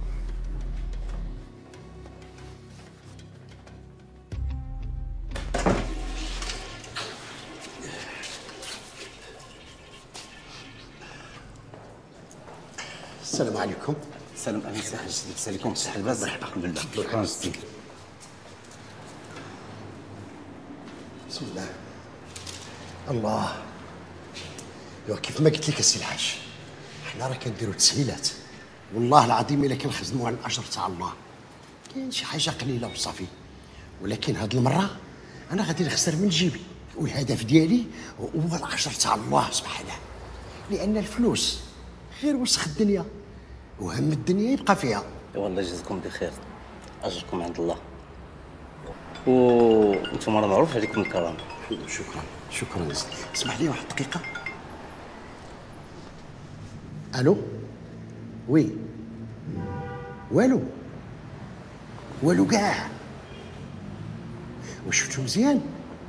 السلام عليكم. السلام عليكم. لاباس عليكم؟ صحه لاباس؟ مرحبا الحمد لله. شكرا ستي. بسم الله. الله ايوا كيف ما قلت لك السي الحاج حنا راه كنديروا تسهيلات والله العظيم الا كنخدموا على الاجر تاع الله. كاين شي حاجه قليله وصافي ولكن هاد المره انا غادي نخسر من جيبي والهدف ديالي هو الاجر تاع الله سبحانه. لان الفلوس غير وسخ الدنيا وهم الدنيا يبقى فيها. والله يجزيكم بخير اجركم عند الله وانتم راه معروف عليكم الكرامه. شكرا شكرا. اسمح لي واحد الدقيقه. الو وي والو والو كاع. واش شفتو مزيان؟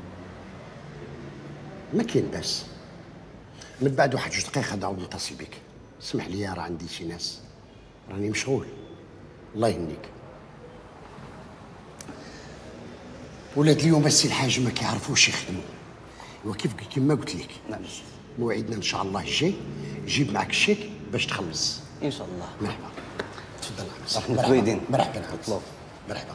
ما كاين باس. من بعد واحد جوج دقائق غنعاود نتصل بك. اسمح لي راه عندي شي ناس راني مشغول. الله يهنيك. ولاد اليوم السي الحاج ما كيعرفوش يخدموا. وكيف كيما قلت لك موعدنا ان شاء الله الجاي، جيب معك الشيك باش تخلص ان شاء الله. مرحبا. تفضل عمس. راح متوايدين. مرحبا مرحبا مرحبا.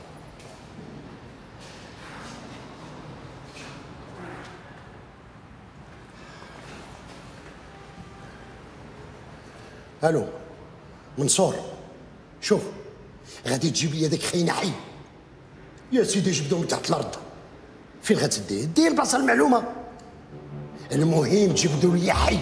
الو منصور، شوف غادي تجيب لي هذاك خاين حي. يا سيدي جبدو من تحت الارض. فين غتديه؟ دير البلاصه المعلومه. المهم جبدو لي حي.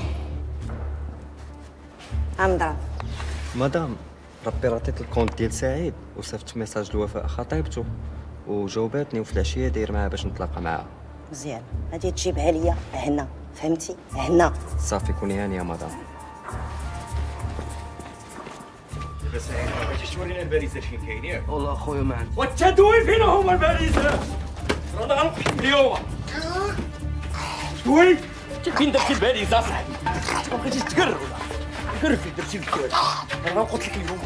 عمدرا مدام، ربي راتيت الكونت ديال سعيد وصيفط ميساج لوفاء خطيبته وجاوباتني، وفي العشيه داير معاها باش نتلاقى معاها. مزيان، غادي تجيبها ليا هنا، فهمتي؟ هنا. صافي كوني هانيه مدام. سعيد ما بغيتيش تورينا الباليزات فين كاين ياك؟ والله اخويا ما عندي. والتدوي فين هما الباليزات؟ رانا غنقحم اليوم. دوي فين درتي الباليزه اصاحبي؟ ما بغيتيش تقر ولا؟ قر فين درتي الكاج؟ رانا قلت لك اليوم.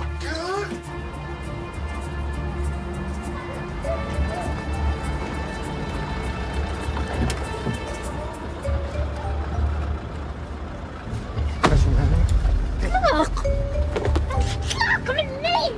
اطلق اطلق مني.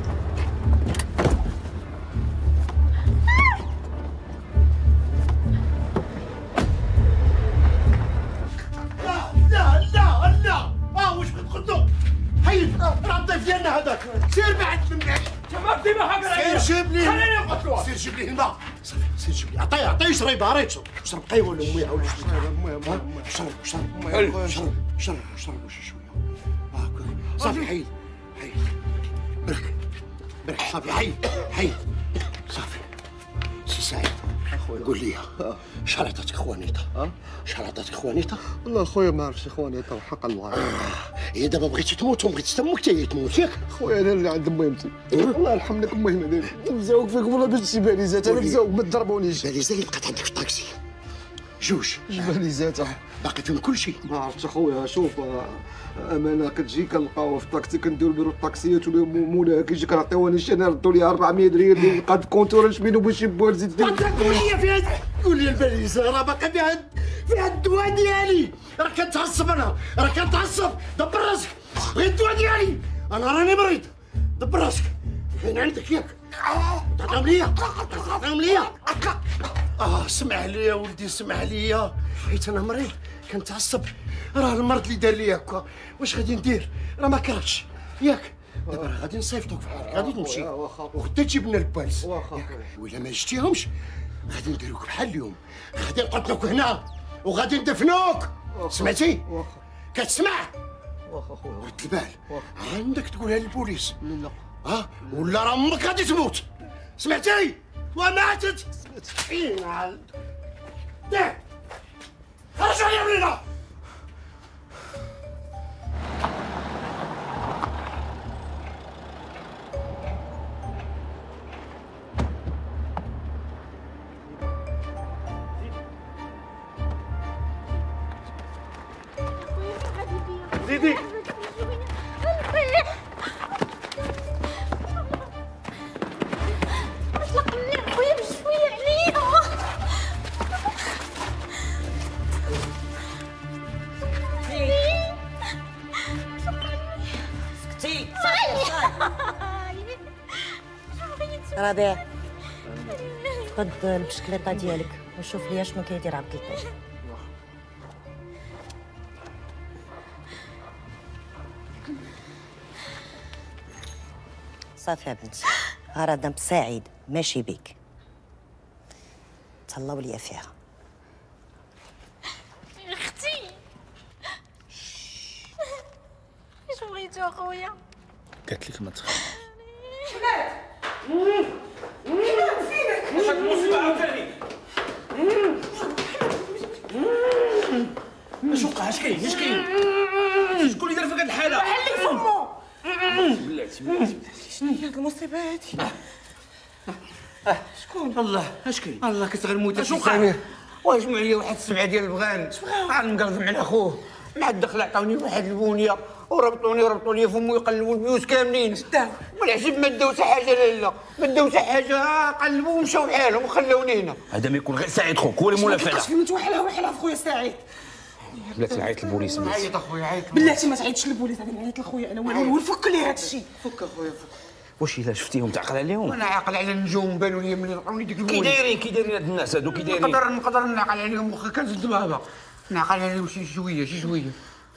لا لا لا لا اه واش بغيت تقولوا؟ حيد راه الضيف ديالنا هذاك. سير بعد من بعد. تمام ديما هكا. سير جيب لي. خليني نقتلوها. سير جيب لي الماء. صافي سير جيب لي. عطيه عطيه شريبه ريتو. شرب قهوه ولا مويه ولا شرب المهم شرب شرب شرب شرب شرب شي شويه. اه صافي حيد حيد. برك برك صافي حيد حيد صافي. سي سعيد قول لي شحال عطاتك خوانيطه؟ شحال عطاتك خوانيطه؟ والله خويا ما عرفتش خوانيطه وحق الله. هي دابا بغيتي تموت وبغيتي تمك حتى هي تموت ياك؟ خويا انا اللي عند مهمتي. الله يرحم لك المهمه ديالي. مزوق فيك والله باش شي باليزات. انا مزوق ما تضربونيش. باليزات اللي بقات عندك في الطاكسي جوج باليزات باقي فيهم كل شيء. ما عرفتش اخويا. شوف امانه كتجي كنلقاوها في الطاكسي كنديرو بيرو الطاكسيات ولا مولاها كيجي كنعطيوها شي انا ردوا لي أربعمية ريال اللي قاد كونتور نشمينو باش يبوا زيد. قول لي فيها قول لي الباليزه راه باقي فيها فيها الدواء ديالي. راه كنتعصب انا راه كنتعصب. دبر راسك بغيت الدواء ديالي. انا راني مريض. دبر راسك فين عندك ياك؟ تعطيهم ليا تعطيهم ليا. اه سمح لي يا ولدي سمح لي حيت انا مريض كنتعصب. راه المرض اللي دار لي هكا واش غادي ندير؟ راه ما كرهتش ياك. دابا راه غادي نصيفطوك في حالك غادي تمشي وغدا تجيب لنا الباليس. وإلا ما جيتيهمش غادي نديروك بحال اليوم. غادي نقتلوك هنا وغادي ندفنوك. سمعتي؟ كتسمع؟ واخا خويا رد البال عندك تقولها للبوليس. لا ها ولا راه امك غادي تموت. سمعتي؟ وماتت. فين عال دير خرج عليا من هنا. زيدي اطلق مني خويا بشويه عليا. سكتي ربيع خد البشكليطه ديالك وشوف ليا شنو كيدير عبد اللطيف. صافي يا بنتي راه ذنب سعيد ماشي بيك. تهلاو ليا فيها. يا اختي اش بغيتو اخويا؟ قالت لك ما تخافش. واش هاد المصيبه عاوتاني؟ اش وقع؟ اش كاين؟ اش كاين؟ شكون اللي دار فيك هاد الحاله؟ حلي فمو. بلاتي بلاتي شنو هي هاد المصيبه هادي؟ شكون؟ الله اش كاين؟ الله كتغنموت اش وقع؟ وجمعوا لي واحد السبعه ديال البغان غنقرض مع خوه مع الدخل عطاوني واحد البونيه وربطوني ربطوا لي فمي ويقلبوا البيوت كاملين. والعجب ما داو حتى حاجه لالا، ما داو حتى حاجه، قلبوا ومشاو بحالهم وخلوني هنا. هذا ما يكون غير سعيد خوك هو اللي مولا فعلا. كيفاش فهمت وحلها وحلها خويا سعيد. بلاتي نعيط للبوليس. عيط اخويا عيط. بلاتي ما تعيطش للبوليس، غادي نعيط لخويا انا ونفك ليه هذا الشيء. فك اخويا فك. واش الا شفتيهم تعقل عليهم؟ وانا عاقل على النجوم بانوا لي ملي لقاوني ديك البوليس. كي دايرين كي دايرين هاد الناس هادو كي دايرين؟ نقدر نقدر نعقل عليهم واخا كانت بابا، نعقل عليهم شي شويه شي شويه.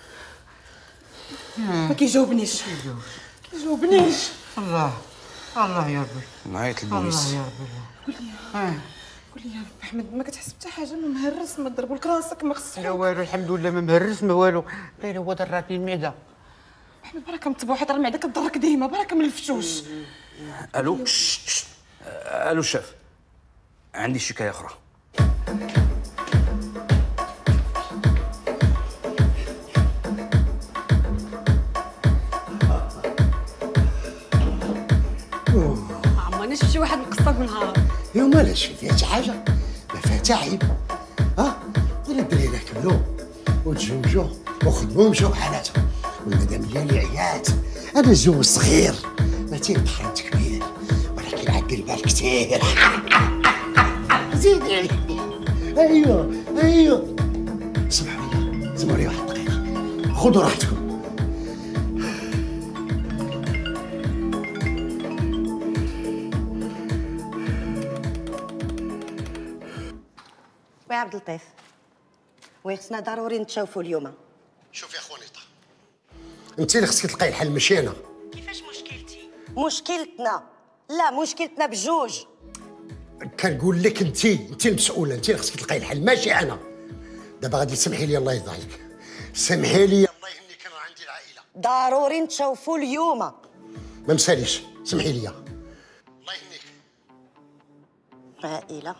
ما كيجاوبنيش كيجاوبنيش. الله الله يا ربي. نعيط للبوليس. الله يا ربي. قول لي قول لي يا ربي احمد، ما كتحس بحتى حاجه؟ ما مهرس، ما ضربوا لك راسك، ما خصك لا والو الحمد لله، ما مهرس ما والو، غير هو ضراتني المعده. احمد برك مطبوع، حيت راه المعده كضرك ديما، برك من الفتوش. الو شت شت. الو الشاف، عندي شكايه اخرى. عمرني شفت شي واحد مقصر بالنهار. يا مالاش فيها شي حاجه، ما فيها حتى عيب. ها غير الدراري كملوا وتزوجوا وخدموا ومشاو بحالاتهم، والمدام ديالي عيات. انا زوج صغير ما تيبحرت كبير، ولكن عقل بالك كثير. زيد عليك. ايوه ايوه. سمحوا لي سمحوا لي واحد الدقيقه، خذوا راحتكم. وي عبد اللطيف، وي خصنا ضروري نتشافوا اليوم. شوف يا خوانيطه، انت اللي خصك تلقاي الحل ماشي انا. كيفاش مشكلتي؟ مشكلتنا لا، مشكلتنا بجوج. كنقول لك انت انت المسؤوله، انت اللي خصك تلقاي الحل ماشي انا. دابا غادي تسمحي لي الله يرضى عليك، سمحي لي الله يهنيك، انا عندي العائله. ضروري نتشافوا اليوم. ما مساليش، سمحي لي. الله يهنيك. عائله.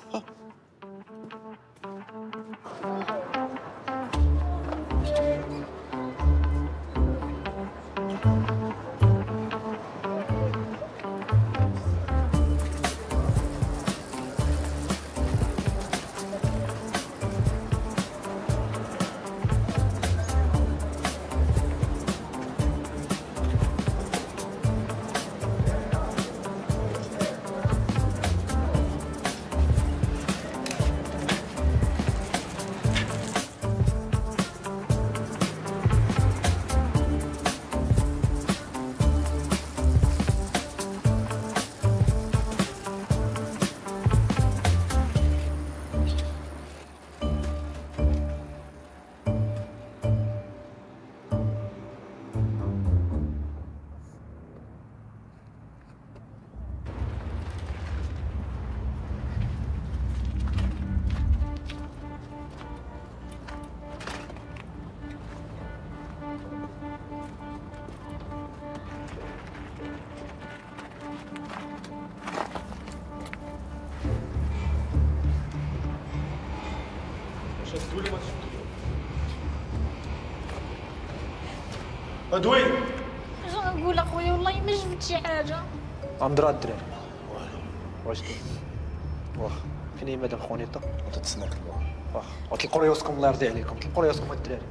ادوي اش غنقول اخويا، والله ما شفت شي حاجه. غندرا الدراري واش كاين؟ واخا فين هي مدام خونيطه؟ وتتسناك الله. واخا وتلقوا ريوسكم الله يرضي عليكم، تلقوا ريوسكم الدراري.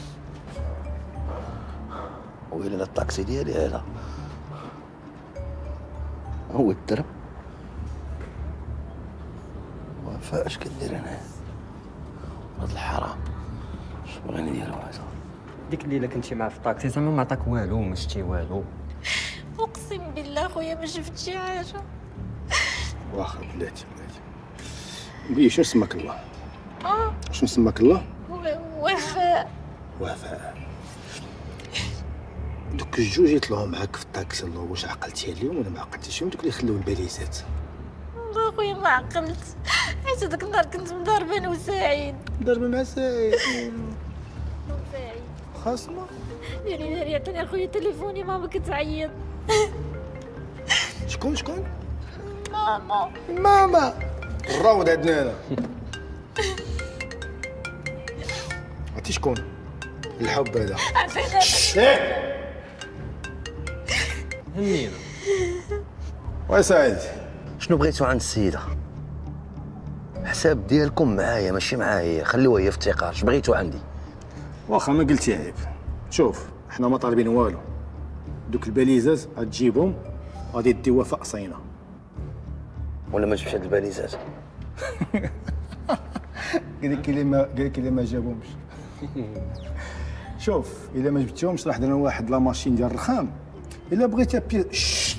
ويلي الطاكسي ديالي هذا هو الدرب. وفاء اش كدير هنا؟ هاد الحرام اش بغي ندير هذا؟ ديك الليله كنتي معاه في الطاكسي زعما ما عطاك والو ما شتي والو؟ اقسم بالله خويا ما شفت شي حاجه. واخا بلاتي بلاتي قولي شنو سماك الله؟ اه شنو سماك الله؟ وفاء. وفاء دوك الجوج يطلعوا معاك في الطاكسي، الله واش عقلتي اليوم ولا ما عقلتيش؟ دوك اللي خلاو الباليزات. والله خويا ما عقلت، حيت هذاك النهار كنت مضاربه انا وسعيد. ضربه مع سعيد؟ سعيد خاصمه؟ يعني داري عطاني اخويا تليفوني، ماما كتعيط. شكون شكون؟ ماما ماما الراود عندنا هنا. عرفتي شكون؟ الحب هذا. عطينا هنينا. وي سعيد شنو بغيتو عند السيده؟ حساب ديالكم معايا ماشي معايا، خليوها هي في الثقه. اش بغيتو عندي؟ واخا ما قلتي عيب. شوف حنا ما طالبين والو. دوك الباليزات غتجيبهم غادي دي وفاء صينه. ولا ما جبتش هاد الباليزات؟ قال لك اللي ما قال لك اللي ما جابهمش. شوف الا ما جبتيهمش راح درنا واحد لا ماشين ديال الرخام. الا بغيتي بي شش.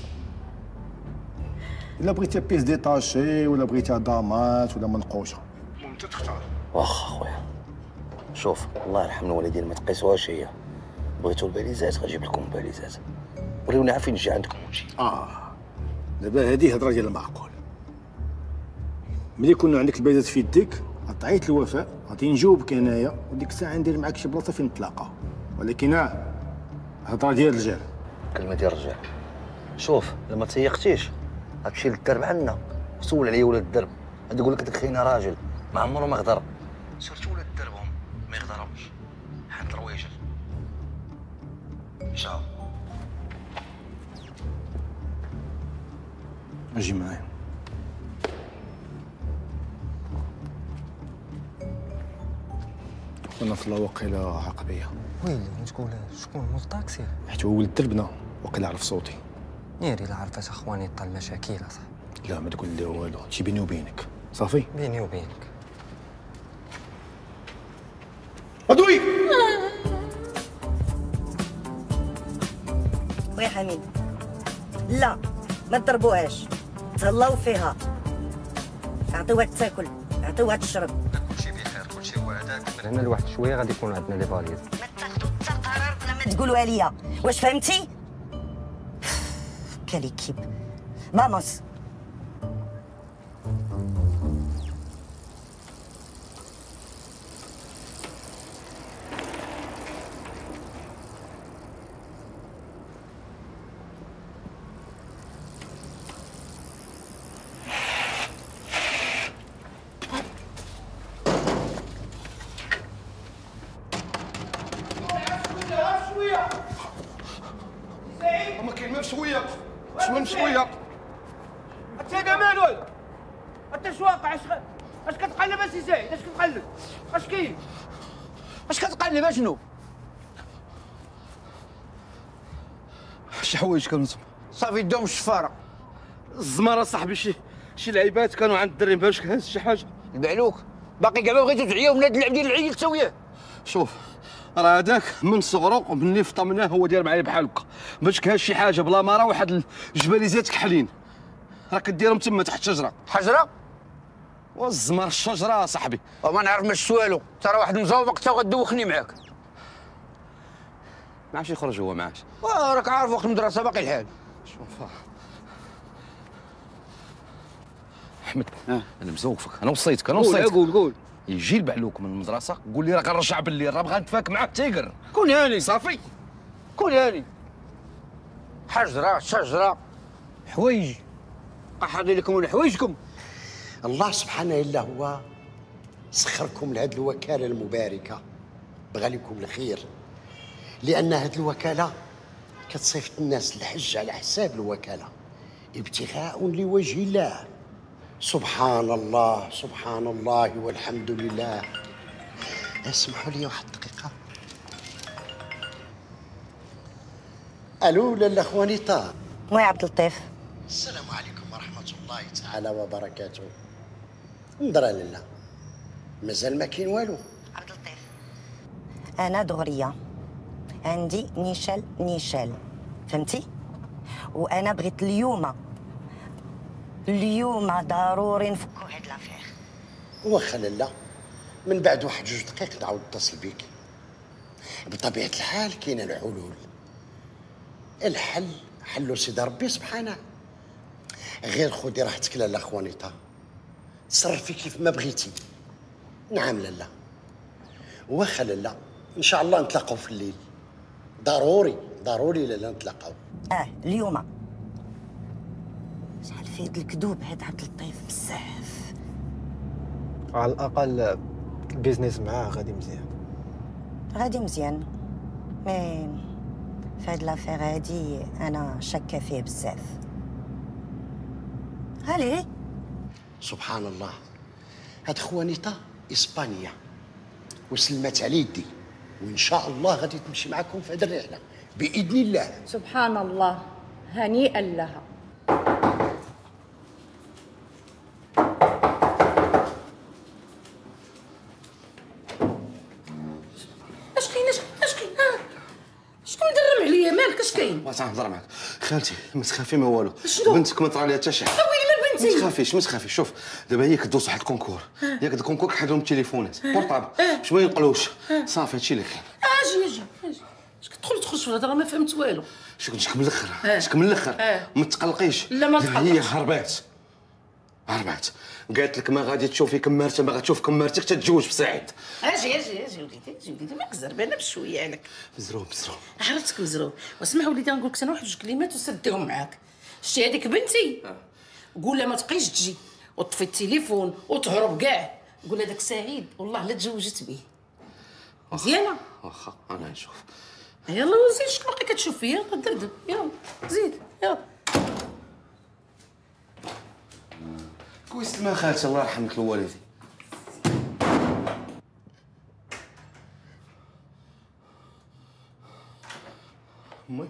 الا بغيتي بيس ديتاشي ولا بغيتي دامات ولا منقوشه انت تختار. واخا خويا شوف الله يرحم الوالدين ما تقيسوهاش هي. بغيتو الباليزات غنجيب لكم الباليزات. وريونا عارفين نجي عندكم ونجي. اه دابا هذه هضره ديال المعقول. ملي يكون عندك الباليزات في يديك عطيت الوفاء غادي نجاوبك انايا وديك الساعه ندير معاك شي بلاصه فين نتلاقاو. ولكن اه هضره ديال الرجال. كلمه ديال الرجال. شوف لما تيقتيش غتمشي للدرب عندنا وسول عليا ولاد الدرب غادي يقول لك هذاك خينا راجل ما عمره ما غدر. سيرتو ولاد الدرب هم ما يغدرهمش حد الروايجل. شاو اجي معايا. كنا في الواقيلا عقبيه. ويلي ما تقولهاش شكون مول الطاكسي؟ حيت هو ولد دربنا وقيلا عرف صوتي. ناري لا عرفت اخواني طال المشاكل اصاحبي. لا ما تقول لي والو شي بيني وبينك صافي. بيني وبينك. ادوي خويا حميد لا ما تضربوهاش تهلاو فيها. عطيوها تاكل عطيوها تشرب. كلشي بخير كلشي هو هذاك. من هنا لواحد شويه غادي يكون عندنا لي فاليز. ما تاخذوا حتى قرار بلا ما تقولوها ليا. واش فهمتي؟ كاليكيب فاموس. ما كاين ما بشويه واش من شويه. انت هذا مالو؟ انت اش واقع؟ اش اش كتقلب اسي سعيد؟ اش كتقلب؟ اش كاين؟ اش كتقلب اشنو؟ شي حوايج كانوا تما صافي داهم الشفاره. الزماره صاحبي شي شي لعيبات كانوا عند الدري باش كهز شي حاجه. البعلوك باقي كاع ما بغيتو تعياو من هاد اللعب ديال العيل تا وياه. شوف راه هذاك من صغرو ومني فطمناه هو داير معايا بحال هكا باش كهز شي حاجه بلا ما راه واحد الجباليزات كحلين راه كديرهم تما تحت الشجره. حجره؟ والزمار الشجره صاحبي. وما نعرف ماش والو ترى واحد مزوبق تا غدوخني معاك. ما عرفش يخرج هو معاش. راك عارف وقت المدرسه باقي الحال. شوف احمد آه. انا مزوفك انا وصيتك انا وصيتك. قول قول يجي البعلوك من المدرسه قول لي راه غنرجع بالليل راه بغا نتفاك معاه تيقر. كون هاني صافي كون هاني. حجره شجره حوايج قحضي لكم لحوايجكم. الله سبحانه الا هو سخركم لهذه الوكاله المباركه بغى لكم الخير. لان هذه الوكاله كتصيفط الناس للحج على حساب الوكاله ابتغاء لوجه الله. سبحان الله سبحان الله والحمد لله. اسمحوا لي واحد الدقيقه. الو لاله خوانيطه. وي عبد اللطيف. السلام عليكم ورحمه الله تعالى وبركاته. نضرى لاله مازال ما كاين والو. عبد اللطيف انا دغريه عندي نيشال نيشال فهمتي؟ وانا بغيت اليوم اليوم ضروري نفكوا هاد لافير. واخا لاله من بعد واحد جوج دقائق نعاود نتصل بك. بطبيعه الحال كاينه الحلول. الحل حلو سيدي ربي سبحانه. غير خدي راحتك لاله خوانيطه تصرفي كيف ما بغيتي. نعم لاله واخا لاله ان شاء الله نتلاقاو في الليل. ضروري ضروري لاله نتلاقاو. اه اليوم. شحال في هاد الكذوب هاد عبد اللطيف بزاف. على الاقل البيزنس معاه غادي مزيان. غادي مزيان مي في هاد لافير هادي انا شاكه فيه بزاف. هالي سبحان الله هاد خوانيطه اسبانيا وسلمات على يدي وان شاء الله غادي تمشي معكم في هذه الرحله باذن الله. سبحان الله، هنيئا لها. اش كاين اش كاين شكون مدرم عليا؟ مالك اش كاين؟ ما تنهضر معاك خالتي، ما تخافي ما والو. شنو؟ بنتك ما طرا عليها حتى شي حاجه. ويلي مال بنتي؟ ما تخافيش ما تخافيش. شوف دابا هي كدوز واحد الكونكور، ياك الكونكور كيحيد لهم التليفونات بورطابل باش ما ينقلوش. صافي هادشي اللي كاين. اجي اجي اجي اش كتدخل تخرج في الهضره؟ ما فهمت والو. شو قلت لك من الاخر؟ شك من الاخر ما تقلقيش. لا ما تقلقش. هي هربات هربات قالت لك ما غادي تشوفي كمارتها، ما غاتشوف كمارتك تتزوج بسعيد. اجي اجي اجي وليدي اجي وليدي ماك زربانه بشويه عليك. مزروب مزروب. عرفتك مزروب. واسمع وليدي غنقول لك انا واحد جوج كلمات وسديهم معاك. شتي هذيك بنتي قول لها ما تبقيش تجي وطفي التليفون وتهرب كاع. قول لها داك سعيد والله لا تزوجت به. مزيانه؟ واخا انا نشوف. يلا زيد شكون باقي كتشوف فيا؟ يلا دردب يلا زيد يلا. كويس ما خالتي الله يرحمك الوالدين. امي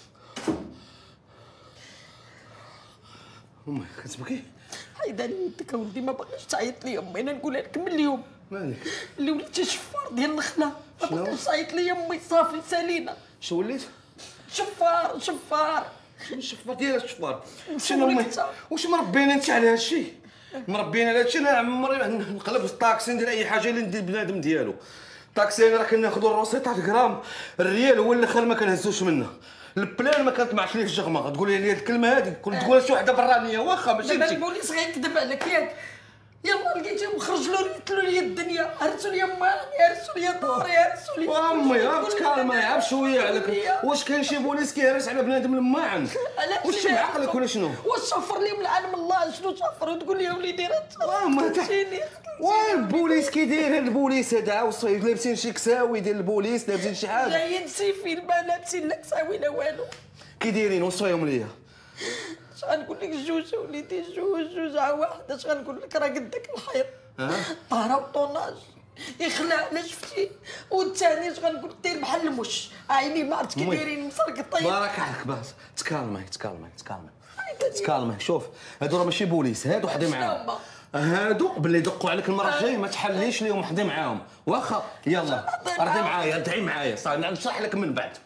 امي كتبكي؟ حيداني يدك اولدي، ما باغيش تعيط لي امي. انا نقولها لك من اليوم مالك؟ اللي وليت شفار ديال النخله، ما باغيش تعيط لي امي. صافي سالينا. شنو وليت؟ شفار شفار. شنو الشفار ديال الشفار؟ شنو امي؟ واش مربينا انت على هادشي؟ مربينا على هادشي؟ انا عمري نقلب في الطاكسي ندير اي حاجه اللي ندير بنادم ديالو. الطاكسي انا راه كناخذوا الروسيط على الغرام، الريال هو اللي خير ما كنهزوش منه. البلان ما كنطمعش ليه في الجغمه. تقول لي هاد الكلمه هادي كنت تقولها شي وحده برانيه واخا ماشي انت. دابا البوليس غيكذب عليك ياك. يلا لقيتهم خرج له قتلوا لي الدنيا، هرسوا لي مالي، هرسوا لي داري، هرسوا لي امي ها تكالمي عا بشويه عليك. واش كاين شي بوليس كيهرس على بنادم لماعن؟ واش بعقلك ولا شنو؟ واش شفر لي من العالم الله شنو شفر؟ وتقول لي وليدي راه ما وين البوليس كيدير؟ هاد البوليس هذا وصيد لابسين شي كساوي ديال البوليس، لابسين شي حاجه جايين سيفين ما لابسين لا كساوي لا والو. كيدايرين؟ وصفيهم ليا. اش غنقول لك جوج وليدي جوج جوج عا واحد. اش غنقول لك؟ راه قدك الحيط طهره وطوناج يخلع على شفتي. والثاني اش غنقول لك؟ داير بحال المش عيني ما عرفت كي دايرين مسرقطين. بارك عليك باس. تكالمي تكالمي تكالمي تكالمي. شوف هادو راه ماشي بوليس، هادو حدي معاهم. هادو باللي يدقوا عليك المره الجايه ما تحليش ليهم حدي معاهم واخا. يلا ردي معايا ادعي معايا صافي نشرح لك من بعد.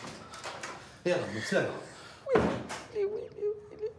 يلا بسلامه. ويلي ويلي ويلي.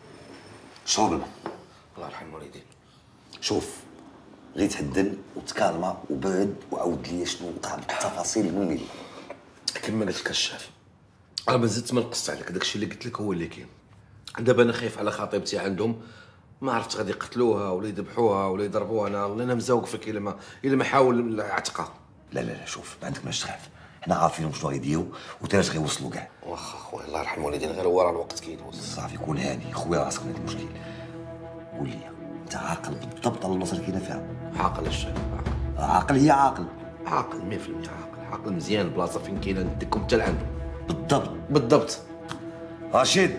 شرب الماء. الله يرحم والديك. شوف غير تهدن وتكالما وبعد وعاود لي شنو وقع بالتفاصيل الممله. كما قلت لك الشافي راه ما زدت ما نقصت عليك. داكشي اللي قلت لك هو اللي كاين. دابا انا خايف على خطيبتي عندهم، ما عرفت غادي يقتلوها ولا يذبحوها ولا يضربوها. انا انا مزوق فيك الا ما الا ما حاول عتقها. لا لا لا شوف ما عندك ماش تخاف، حنا عارفين شنو غيديروا وتاش غيوصلوا كاع. واخا خويا الله يرحم والدينا غير هو راه الوقت كيدوز. صافي كون هادي خويا راسك من هاد المشكل. قول لي انت عاقل بالضبط على البلاصه اللي كاينه فيها؟ عاقل الشيخ عاقل. عاقل هي عاقل عاقل مية في المية عاقل. عاقل مزيان البلاصه فين كاينه نديكم حتى لعندو. بالضبط بالضبط. رشيد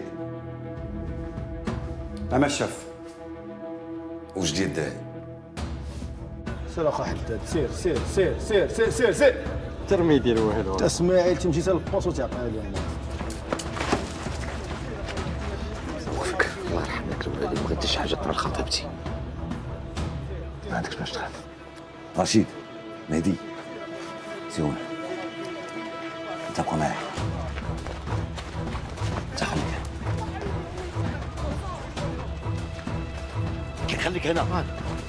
انا الشاف. واش ديال الداعي؟ سير اخا حداد سير سير سير سير سير سير سير ترمي ديال واحد تا اسماعيل تمشي حتى للبوس وتعطيها لي انا. وفك الله يرحمك الوالد. بغيت شي حاجه طرا لخطيبتي. ما عندكش باش تخاف. رشيد مهدي سيون انت بقى معايا. انت خليك خليك هنا.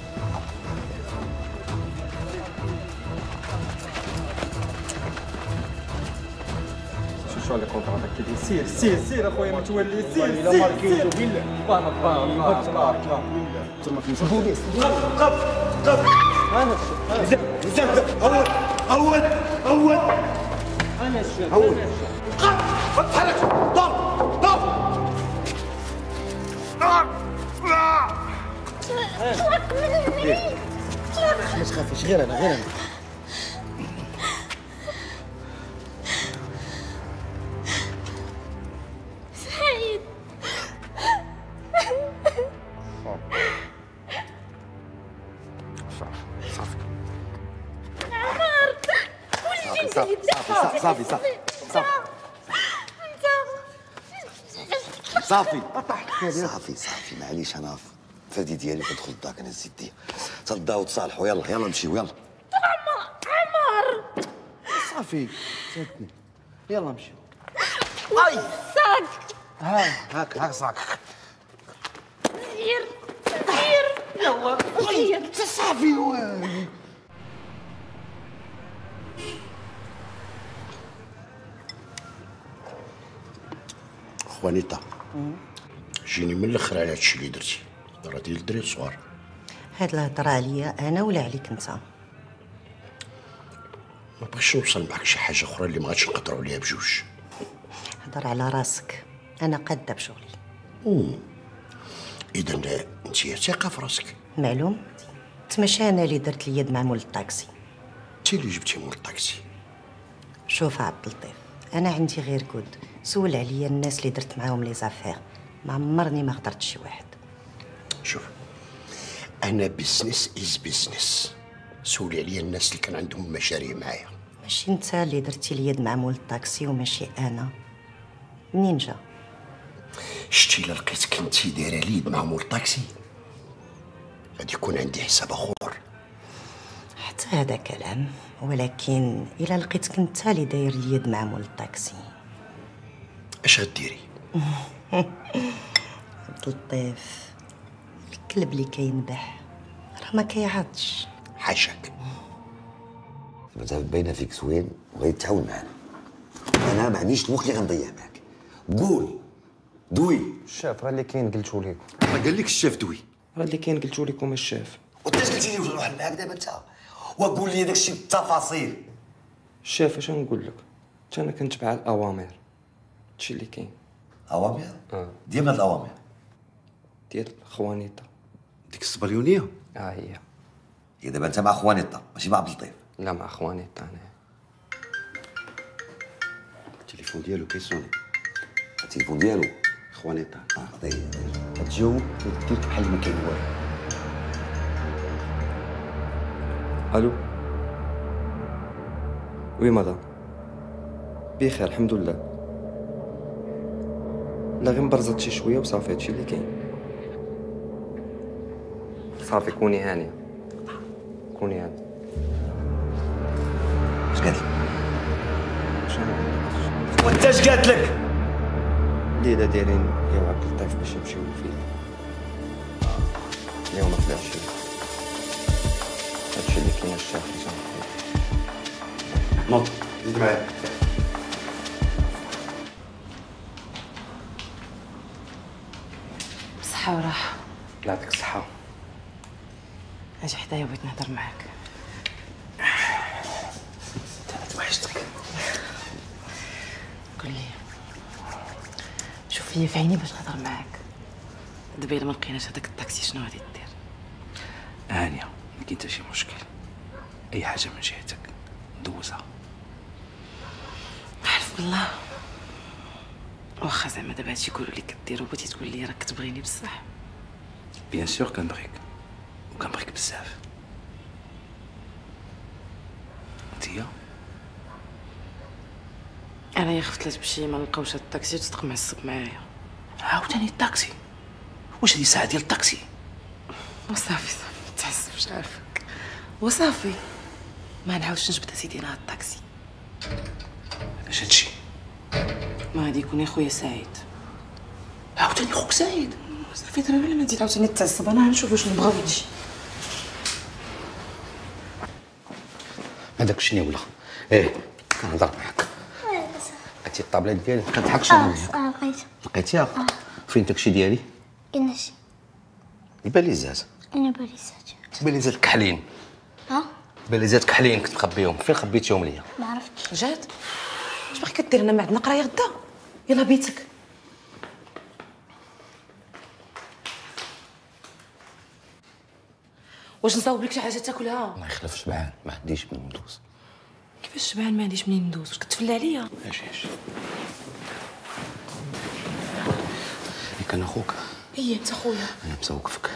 شو اللي كونطرا داك كيدير؟ سير سير سير اخويا ما تولي. سير الا سير ماركيتو بالله بارك الله تبارك الله. تما كنمشي البوليس. قف قف قف. انا الشيخ اول اول اول انا الشيخ اول قف ما تحركش. ضرب ضرب. ما تخافيش غير انا غير انا. سعيد صافي صافي عمر ولدي صافي صافي صافي صافي صافي معليش انا فادي ديالي كندخل للدار كنهز يديا تغداو وتصالحوا يلا يلا نمشيو يلا عمر عمر صافي ساتني يلا نمشيو اي صاك ها هاك هاك صاك سير سير يلا سير صافي خوانيتا جيني من الاخر على هادشي اللي درتي راه ديال الدراري الصغار. هاد الهضره عليا انا ولا عليك انت؟ ما بغيتش نوصل معاك شي حاجه اخرى اللي ما غاديش نقدروا عليها بجوج. هضر على راسك، انا قاده بشغلي. امم اذا انت ثقه في راسك. معلوم تماشى انا اللي درت اليد مع مول الطاكسي. انت اللي جبتي مول الطاكسي. شوف عبد اللطيف، انا عندي غير كود، سول عليا الناس اللي درت معاهم لي زافير، ما عمرني ما خطرت شي واحد. شوف انا بيزنس از بيزنس، سولي عليا الناس اللي كان عندهم مشاريع معايا. ماشي انت اللي درتي اليد مع مول الطاكسي وماشي انا. منين جا؟ شتي الا لقيتك انت دايره اليد مع مول الطاكسي غادي يكون عندي حساب اخر. حتى هذا كلام، ولكن الا لقيتك انت اللي داير اليد مع مول الطاكسي اش غديري؟ عبد اللطيف، الكلب اللي كينبح راه ما كيعضش. حاشاك. دابا باينه فيك زوين وغادي تعاون معنا. انا ما عنديش الوقت اللي غنضيع معاك. قول دوي. الشاف راه اللي كاين قلتو لكم. راه قال لك الشاف دوي. راه اللي كاين قلتو لكم الشاف. وانت اش قلتي لي واش نروح معاك دابا انت؟ وقول لي داكشي بالتفاصيل. الشاف اش نقول لك؟ حتى انا كنتبع الاوامر. هادشي اللي كاين. اوامر؟ اه ديال هاد الاوامر؟ ديال خوانيطه. ديك الصبريونيه؟ اه هي. هي دابا انت مع خوانيطه ماشي مع عبد اللطيف. لا مع خوانيطه انا. التليفون ديالو كيسوني. التليفون ديالو خوانيطه. اه طيب غتجاوب وديرك بحال ما كاين والو. الو. وي مدام. بخير الحمد لله. لا غير مبرزت شي شويه وصافي هادشي اللي كاين. صافي كوني هانيه. كوني هانيه. اش قالت لك؟ وانت اش قالت لك؟ الليله دايرين يا عبد اللطيف باش نمشيو فيه. اليوم في العشيه. هادشي اللي كاين الشاف اللي تنقول. نوض زيد معايا. بصحة وراحة. الله يعطيك الصحة. اجي حدايا بغيت نهضر معاك. توحشتك. قول لي، شوف فيا في عيني باش نهضر معاك. دابا الا ما لقيناش هذاك الطاكسي شنو غادي دير؟ هانية ما كاين حتى شي مشكل. أي حاجة من جهتك ندوزها. حلف بالله. واخا زعما دابا هادشي كله اللي كدير وبغيتي تقول لي راك كتبغيني بصح. بيان سور كنبغيك وكنبغيك بزاف. انتيا انا يا خفت لا تمشي ما نلقاوش هاد الطاكسي وتصدق معصب معايا. عاوتاني الطاكسي؟ واش هادي الساعة ديال الطاكسي؟ وصافي صافي ما تحسبش عارفك. وصافي ما نعاودش نجبد اسيدي انا هاد الطاكسي. علاش هادشي؟ ما غادي يكون يا خويا سعيد. عاوتاني خوك سعيد؟ صافي دابا بلا ما تزيد عاوتاني تعصب، انا غنشوف واش نبغى ودشي. هذاك شنو ولا؟ ايه كنهضر معاك. لقيتي الطابله ديالي؟ ما كنضحكش انا. اه لقيتها. لقيتيها؟ فين داكشي ديالي؟ كناشي. الباليزات. انا باريسات. الباليزات كحلين. ها؟ الباليزات كحلين كنت مخبيهم، فين خبيتيهم ليا؟ ما عرفتش. جات؟ اش باغي كدير؟ انا ما عندنا قرايه غدا. يلا بيتك. واش نصاوب لك شي حاجه تاكلها؟ الله يخلف شبعان، ما عنديش من ندوز. كيفاش شبعان ما عنديش منين ندوز؟ واش كتفلى عليا؟ اش اش ياك انا خوك. هي انت خويا. انا مسوقفك.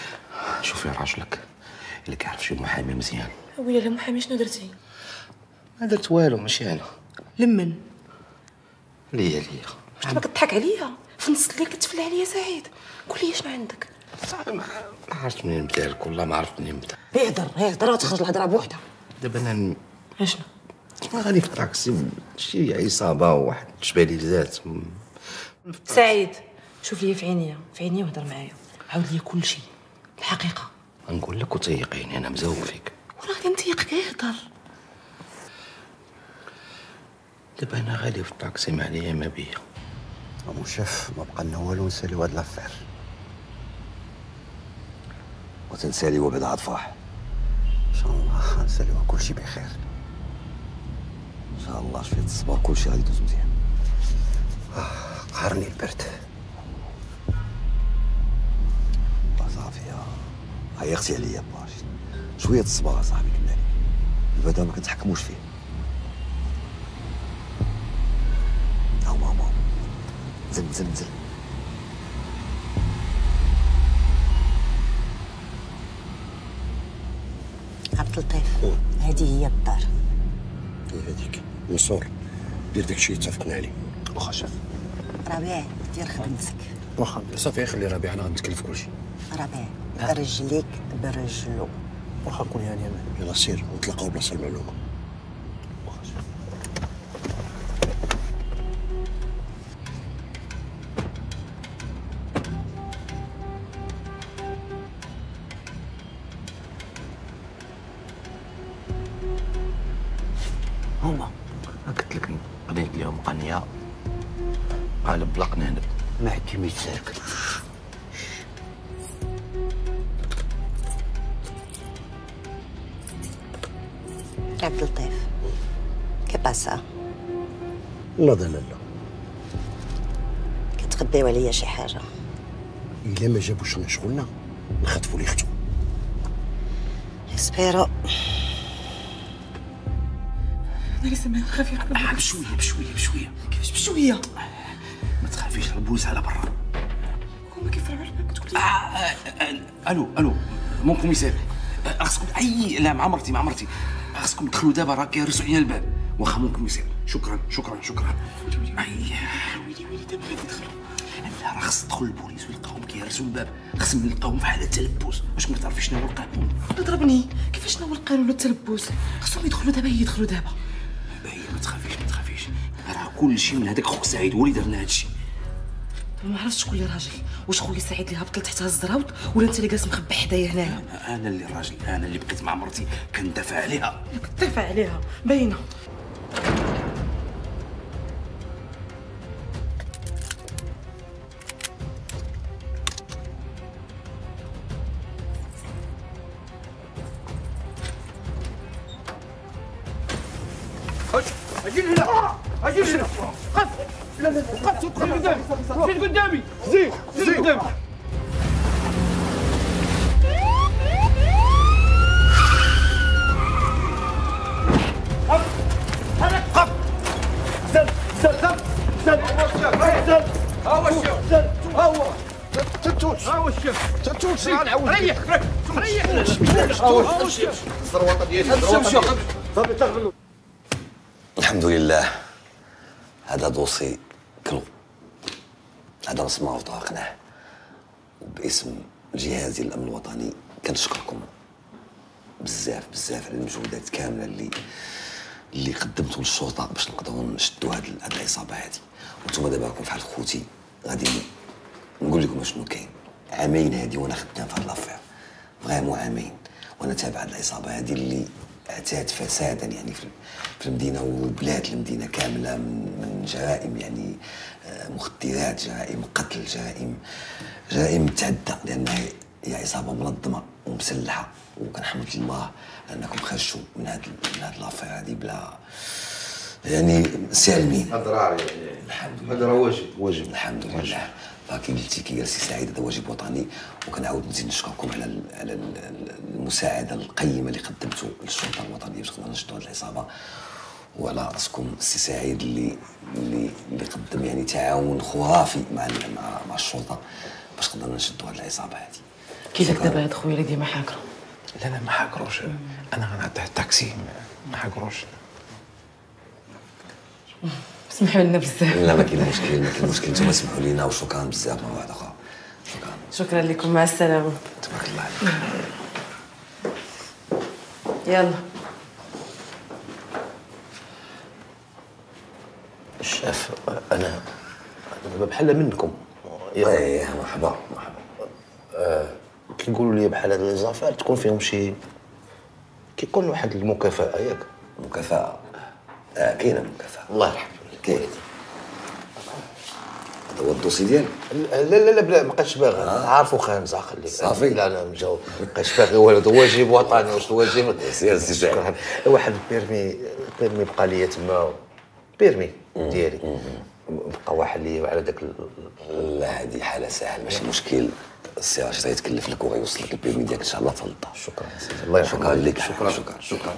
شوفي راجلك اللي كيعرف شي محامي مزيان. ويلي لا محامي شنو درتي؟ ما درت والو، ماشي انا. لمن؟ ليا ليا. واش دابا كضحك عليا في نص الليل كتفلى عليا سعيد؟ قول لي شنو عندك؟ صافي ما عرفت منين نبدا لك، والله ما عرفت منين نبدا. اهدر اهدر وتخرج الهضره بوحدها. دابا انا اشنو؟ غادي في طاكسي شي عصابه وواحد شبالي لزات. سعيد شوف لي في عينيا في عينيا وهضر معايا، عاود لي كل شيء الحقيقه. نقول لك وتيقيني، انا مزوق فيك. ولا غادي نتيقك، اهدر. دابا انا غادي في الطاكسي ما عليا ما بيا. امو شاف ما بقى لنا والو نساليو هاد لافير. وتنساليو بعد عاد فرح. ان شاء الله نساليو كلشي بخير. ان شاء الله شويه الصبر كلشي غادي يدوز مزيان. آه قهرني البرد. صافي عيقتي عليا با، شويه الصبر اصاحبي كنا لي. البدا ما كنتحكموش فيه. ها ماما نزل نزل نزل. عبد اللطيف هذه هي الدار. هي هذيك منصور، دير داكشي اللي اتفقنا عليه. واخا شاف. ربيع دير خدمتك. واخا صافي خلي ربيع، انا غنتكلف كلشي. ربيع برجليك برجلو. واخا كوني هاني امان. يلا سير ونتلاقاو بلاصه المعلومه. هما قلت لك قضيت اليوم قنيه قالب بلق نهنب. ما عندي ميت ساكت. عبد اللطيف كي باسا؟ ناضا لالا. كتغديو عليا شي حاجه؟ الا ما جابوش لنا شغلنا نخطفوا لي اختو. اسبيرو. انا سمعت خافي ربي. بشويه بشويه بشويه. كيفاش بشويه؟ ما تخافيش، البوليس على برا. هما كيفرعوا على بالك تقول لي. آه آه الو الو مون كوميسير، خاصكم اي لا مع مرتي مع مرتي خاصكم تدخلوا دابا، راه كيهرسوا علينا الباب. واخا مون كوميسير، شكرا شكرا شكرا. اي ويلي ويلي دابا غادي يدخلوا. لا راه خاص تدخل البوليس ويلقاوهم كيهرسوا الباب، خاصهم يلقاوهم في حاله تلبس. واش ما تعرفيش شنو هو القانون؟ تضربني كيفاش شنو هو القانون والتلبس؟ خاصهم يدخلوا دابا يدخلوا دابا. باهي ما تخافيش ما تخافيش، راه كلشي من هذاك خوك سعيد هو اللي دار لنا هادشي. ما عرفتش شكون اللي راجل، واش خويا سعيد اللي هبط لتحت الزراوط ولا انت اللي جالس مخبى حدايا هنايا؟ انا اللي الراجل، انا اللي بقيت مع مرتي كندافع عليها. كتدافع عليها باينه. اجي هنا اجي هنا. قف. لا لا قف. زيد قدامي زيد قدامي زيد زيد قدامي. قف. حرك. قف. زل زل قف. زل زل. ها هو الشيخ. زل ها هو. تتوش. ها هو الشيخ. تتوش. ريح ريح ريح. ها هو الشيخ. الزروطه ديالي الزروطه. صافي تغلو. الحمد لله هذا دوسي كلو، هذا مسمار وطاقناه. وباسم جهاز الامن الوطني كنشكركم بزاف بزاف على المجهودات كامله اللي اللي قدمتوا للشرطه باش نقدروا نشدوا هاد هاد العصابه هادي. وانتم دابا راكم فحال خوتي، غادي نقول لكم شنو كاين. عامين هادي وانا خدام في هاد لافير، فريمون عامين وانا تابع هاد العصابه هادي اللي اعتاد فسادا يعني في المدينه وبلاد المدينه كامله من من جرائم يعني مخدرات، جرائم قتل، جرائم جرائم تعدى، لانها هي عصابه منظمه ومسلحه. وكنحمد الله انكم خرجتوا من هاد من هاد لافير هادي بلا يعني سالمين. هاد راه الحمد لله، هذا راه واجب واجب الحمد لله. باقي قلتي كي جالسي سعيد، هذا واجب وطني. وكنعاود نزيد نشكركم على على المساعده القيمه اللي قدمتوا للشرطه الوطنيه باش نقدروا نشدوا هذه العصابه، وعلى راسكم السي سعيد اللي اللي اللي قدم يعني تعاون خرافي مع مع مع الشرطه باش قدرنا نشدوا هذه العصابه هذه. كيفاك دابا هاد خويا اللي ديما حاكرو؟ لا لا ما حاكروش، انا غنعطيه الطاكسي ما حاكروش. سمحوا لنا بزاف. لا ما كاين مشكل، ما كاين مشكل، نتوما سمحوا لينا وشكرا بزاف مره واحده اخرى. شكرا. شكرا لكم، مع السلامه. تبارك الله عليك. يلا. الشاف انا دابا بحال منكم. ايه مرحبا مرحبا. آه كيقولوا لي بحال هاد الزفال تكون فيهم شي كيكون واحد المكافاه ياك؟ مكافاه؟ اه كاينه مكافاه. الله يرحم كاين. هذا هو الدوسي ديالك؟ لا لا لا بلا ما بقيتش باغي آه. عارفو خامسه خليك صافي. لا انا مجاوب ما بقيتش باغي والو واجب وطني واش واجب سير سي شكرا. واحد البيرمي البيرمي بقى لي تما بيرمي ديالي بقى واحد لي على داك لا هذه حاله ساهله ماشي مشكل. السي راشد غيتكلف لك وغيوصل لك البيرمي ديالك ان شاء الله في الدار. شكرا سيدي الله يرحمك. شكرا لك. شكرا شكرا شكرا.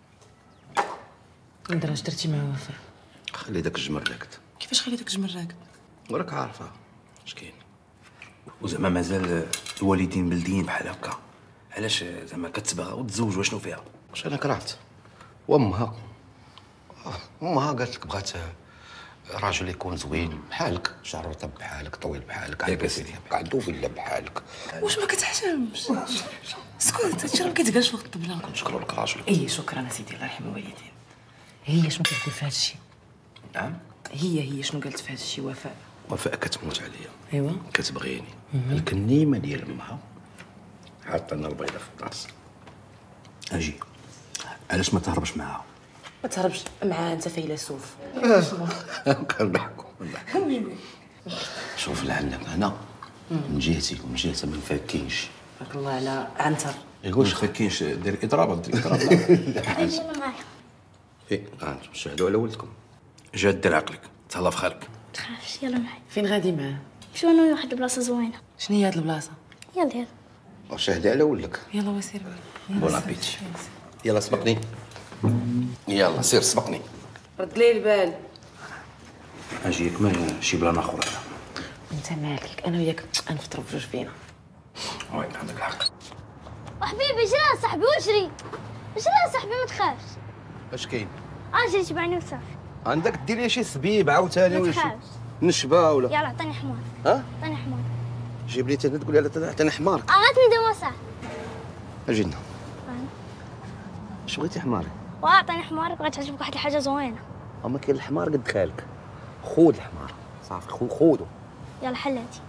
ندير اش درتي مع وفاء؟ خلي داك الجمر راكد. كيفاش خلي داك الجمر راكد؟ وراك عارفه اش كاين. وزعما مازال الوالدين بلديين بحال هكا، علاش زعما كتبغى وتزوج وشنو فيها؟ واش انا كرهت وامها امها قالت لك بغات راجل يكون زوين بحالك، شعره رطب بحالك، طويل بحالك، ياك سيدي عنده فيلا بحالك. واش ما كتحشمش؟ سكوت هادشي راه ما كيتقالش فوق الطبله. نشكروا لك راجل. اي شكرا سيدي الله يرحم الوالدين. هي شنو كتقول في هادشي؟ نعم. هي هي شنو قالت في هادشي وفاء؟ وفاء كتموت عليا. ايوا كتبغيني. الكنيمه ديال امها حاطه لنا البيضه في الطاس. اجي علاش ما تهربش معاها؟ ما تهربش معاه انت فيلسوف. كنضحكوا كنضحكوا. شوف العنب هنا من جهتي ومن جهتها ما نفكينش. بارك الله على عنتر. يقولش ما تفكينش دير اضراب دير اضراب. نجي معايا. ايه انتم شهدوا على ولدكم. جاد دير عقلك تهلا في خالك. تخافش يلا معايا. فين غادي معاه؟ شنو انا واحد البلاصه زوينه. شنو هي هاد البلاصه؟ يلا يلا. شهدي على ولدك. يلا وسير. بون ابيتي. يلا سبقني. يلا سير سبقني. رد لي البال. اجيك ما شي بلان اخر. انت مالك انا وياك نفطروا بجوج فينا. وي عندك الحق. وحبيبي جرى صاحبي وجري. جرى صاحبي ما تخافش. اش كاين؟ اجي تبعني وصافي. عندك دير لي شي سبيب عاوتاني ما ولا شي تخافش. نشبه ولا يلا عطيني حمار. ها؟ عطيني حمار. جيب لي انت تقول لي لا عطيني حمارك. عطني دوا صح. اجي لنا. اش بغيتي حماري؟ واعطيني حمارك بغيت تعجبك واحد الحاجه زوينه. اما كاين الحمار قد خالك. خود الحمار صافي خو خودو. يلا حلاتي.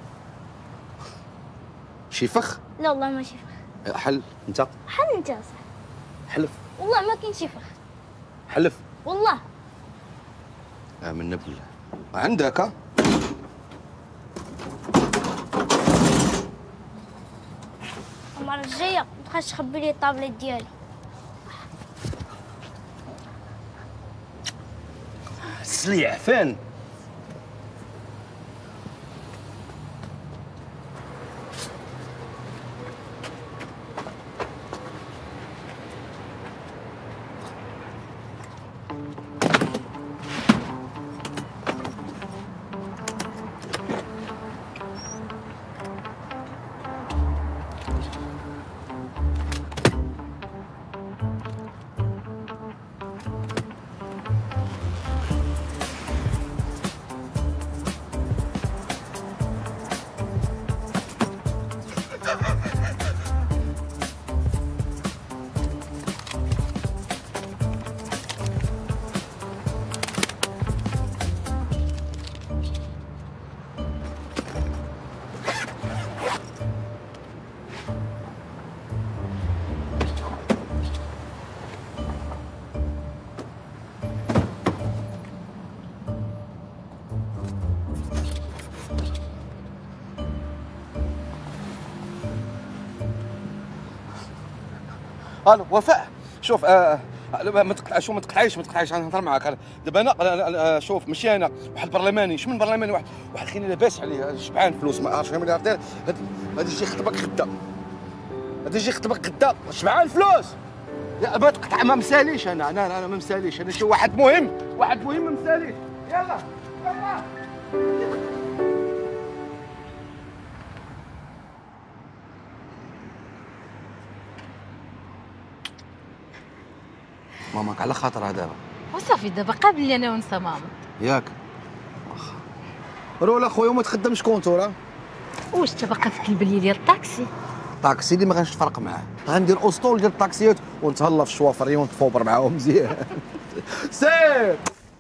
شي فخ؟ لا والله ما شي فخ. حل انت. حل انت صح. حلف. والله ما كاين شي فخ. حلف. والله. آمنا بالله. عندك ها؟ المره الجايه ما تبقاش تخبي لي الطابليت ديالي. السليع فين؟ الو وفاء شوف آه ما تقطعش ما تقطعيش ما تقطعيش انا نهضر معاك دابا انا, أنا شوف ماشي انا واحد برلماني شمن برلماني واحد واحد خيني لاباس عليه شبعان فلوس ما عرفتش مليار دير غادي يجي يخطبك غدا غادي يجي يخطبك غدا شبعان فلوس لا ما تقطع ما مساليش انا انا انا ما مساليش انا شي واحد مهم واحد مهم ما مساليش يلا يلا ماماك على خاطرها دابا وصافي دابا قابل لي انا ونسى ماما ياك رولا خويا وما تخدمش كونتور. واش انت باقا تكلب لي ديال الطاكسي؟ الطاكسي اللي ما غاديش تفرق معاه، غندير اسطول ديال الطاكسيات ونتهلا في الشوافريه ونتفوبر معاهم مزيان. سير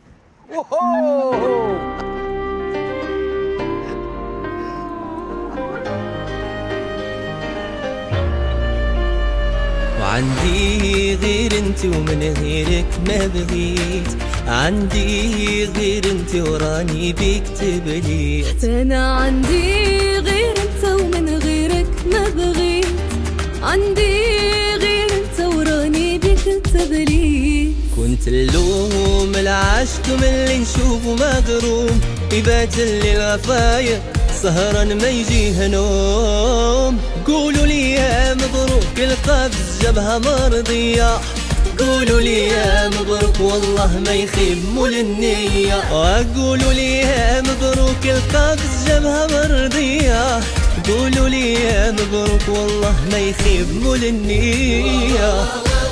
وعندي غير انت ومن غيرك ما بغيت، عندي غير انت وراني بيك تبليت. حتى انا عندي غير انت ومن غيرك ما بغيت، عندي غير انت وراني بيك تبليت. كنت اللوم العاشق من اللي نشوفه مغروم، يبات الليل غفايا سهران ما يجيه نوم. قولوا لي يا مبروك القفز جابها مرضية، قولوا لي يا مبروك والله ما يخيب مول النية. قولوا لي يا مبروك القفز جابها مرضية، قولوا لي يا مبروك والله ما يخيب مول النية.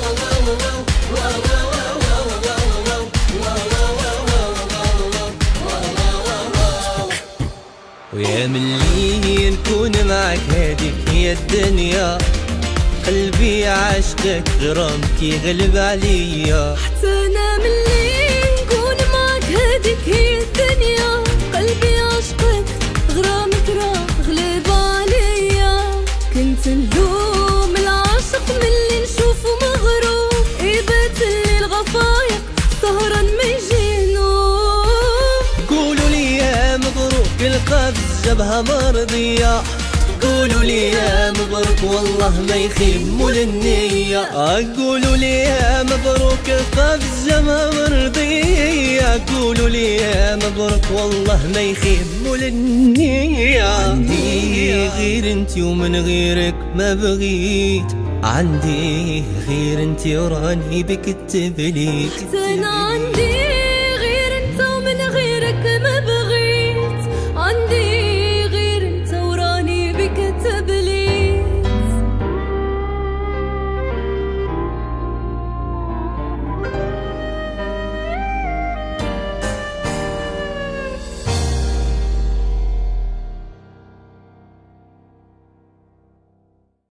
ويا ملي نكون معك هاديك هي الدنيا، قلبي عاشقك غرامك يغلب عليا. حتى انا ملي نكون معك هاديك هي الدنيا، قلبي عاشقك غرامك راه غلب عليا. كنت نلوم العاشق ملي نشوفه مغروم، يبات الليل غفايق سهران ما يجي نوم. قولوا لي يا مبروك القفز جابها مرضية، قولوا لي يا مبروك والله ما يخيب مول النية. قولوا لي يا مبروك القفز جابها مرضية، قولوا لي يا مبروك والله ما يخيب مول النية. عندي غير انت ومن غيرك ما بغيت، عندي غير انت وراني بك تبليت. حتى انا عندي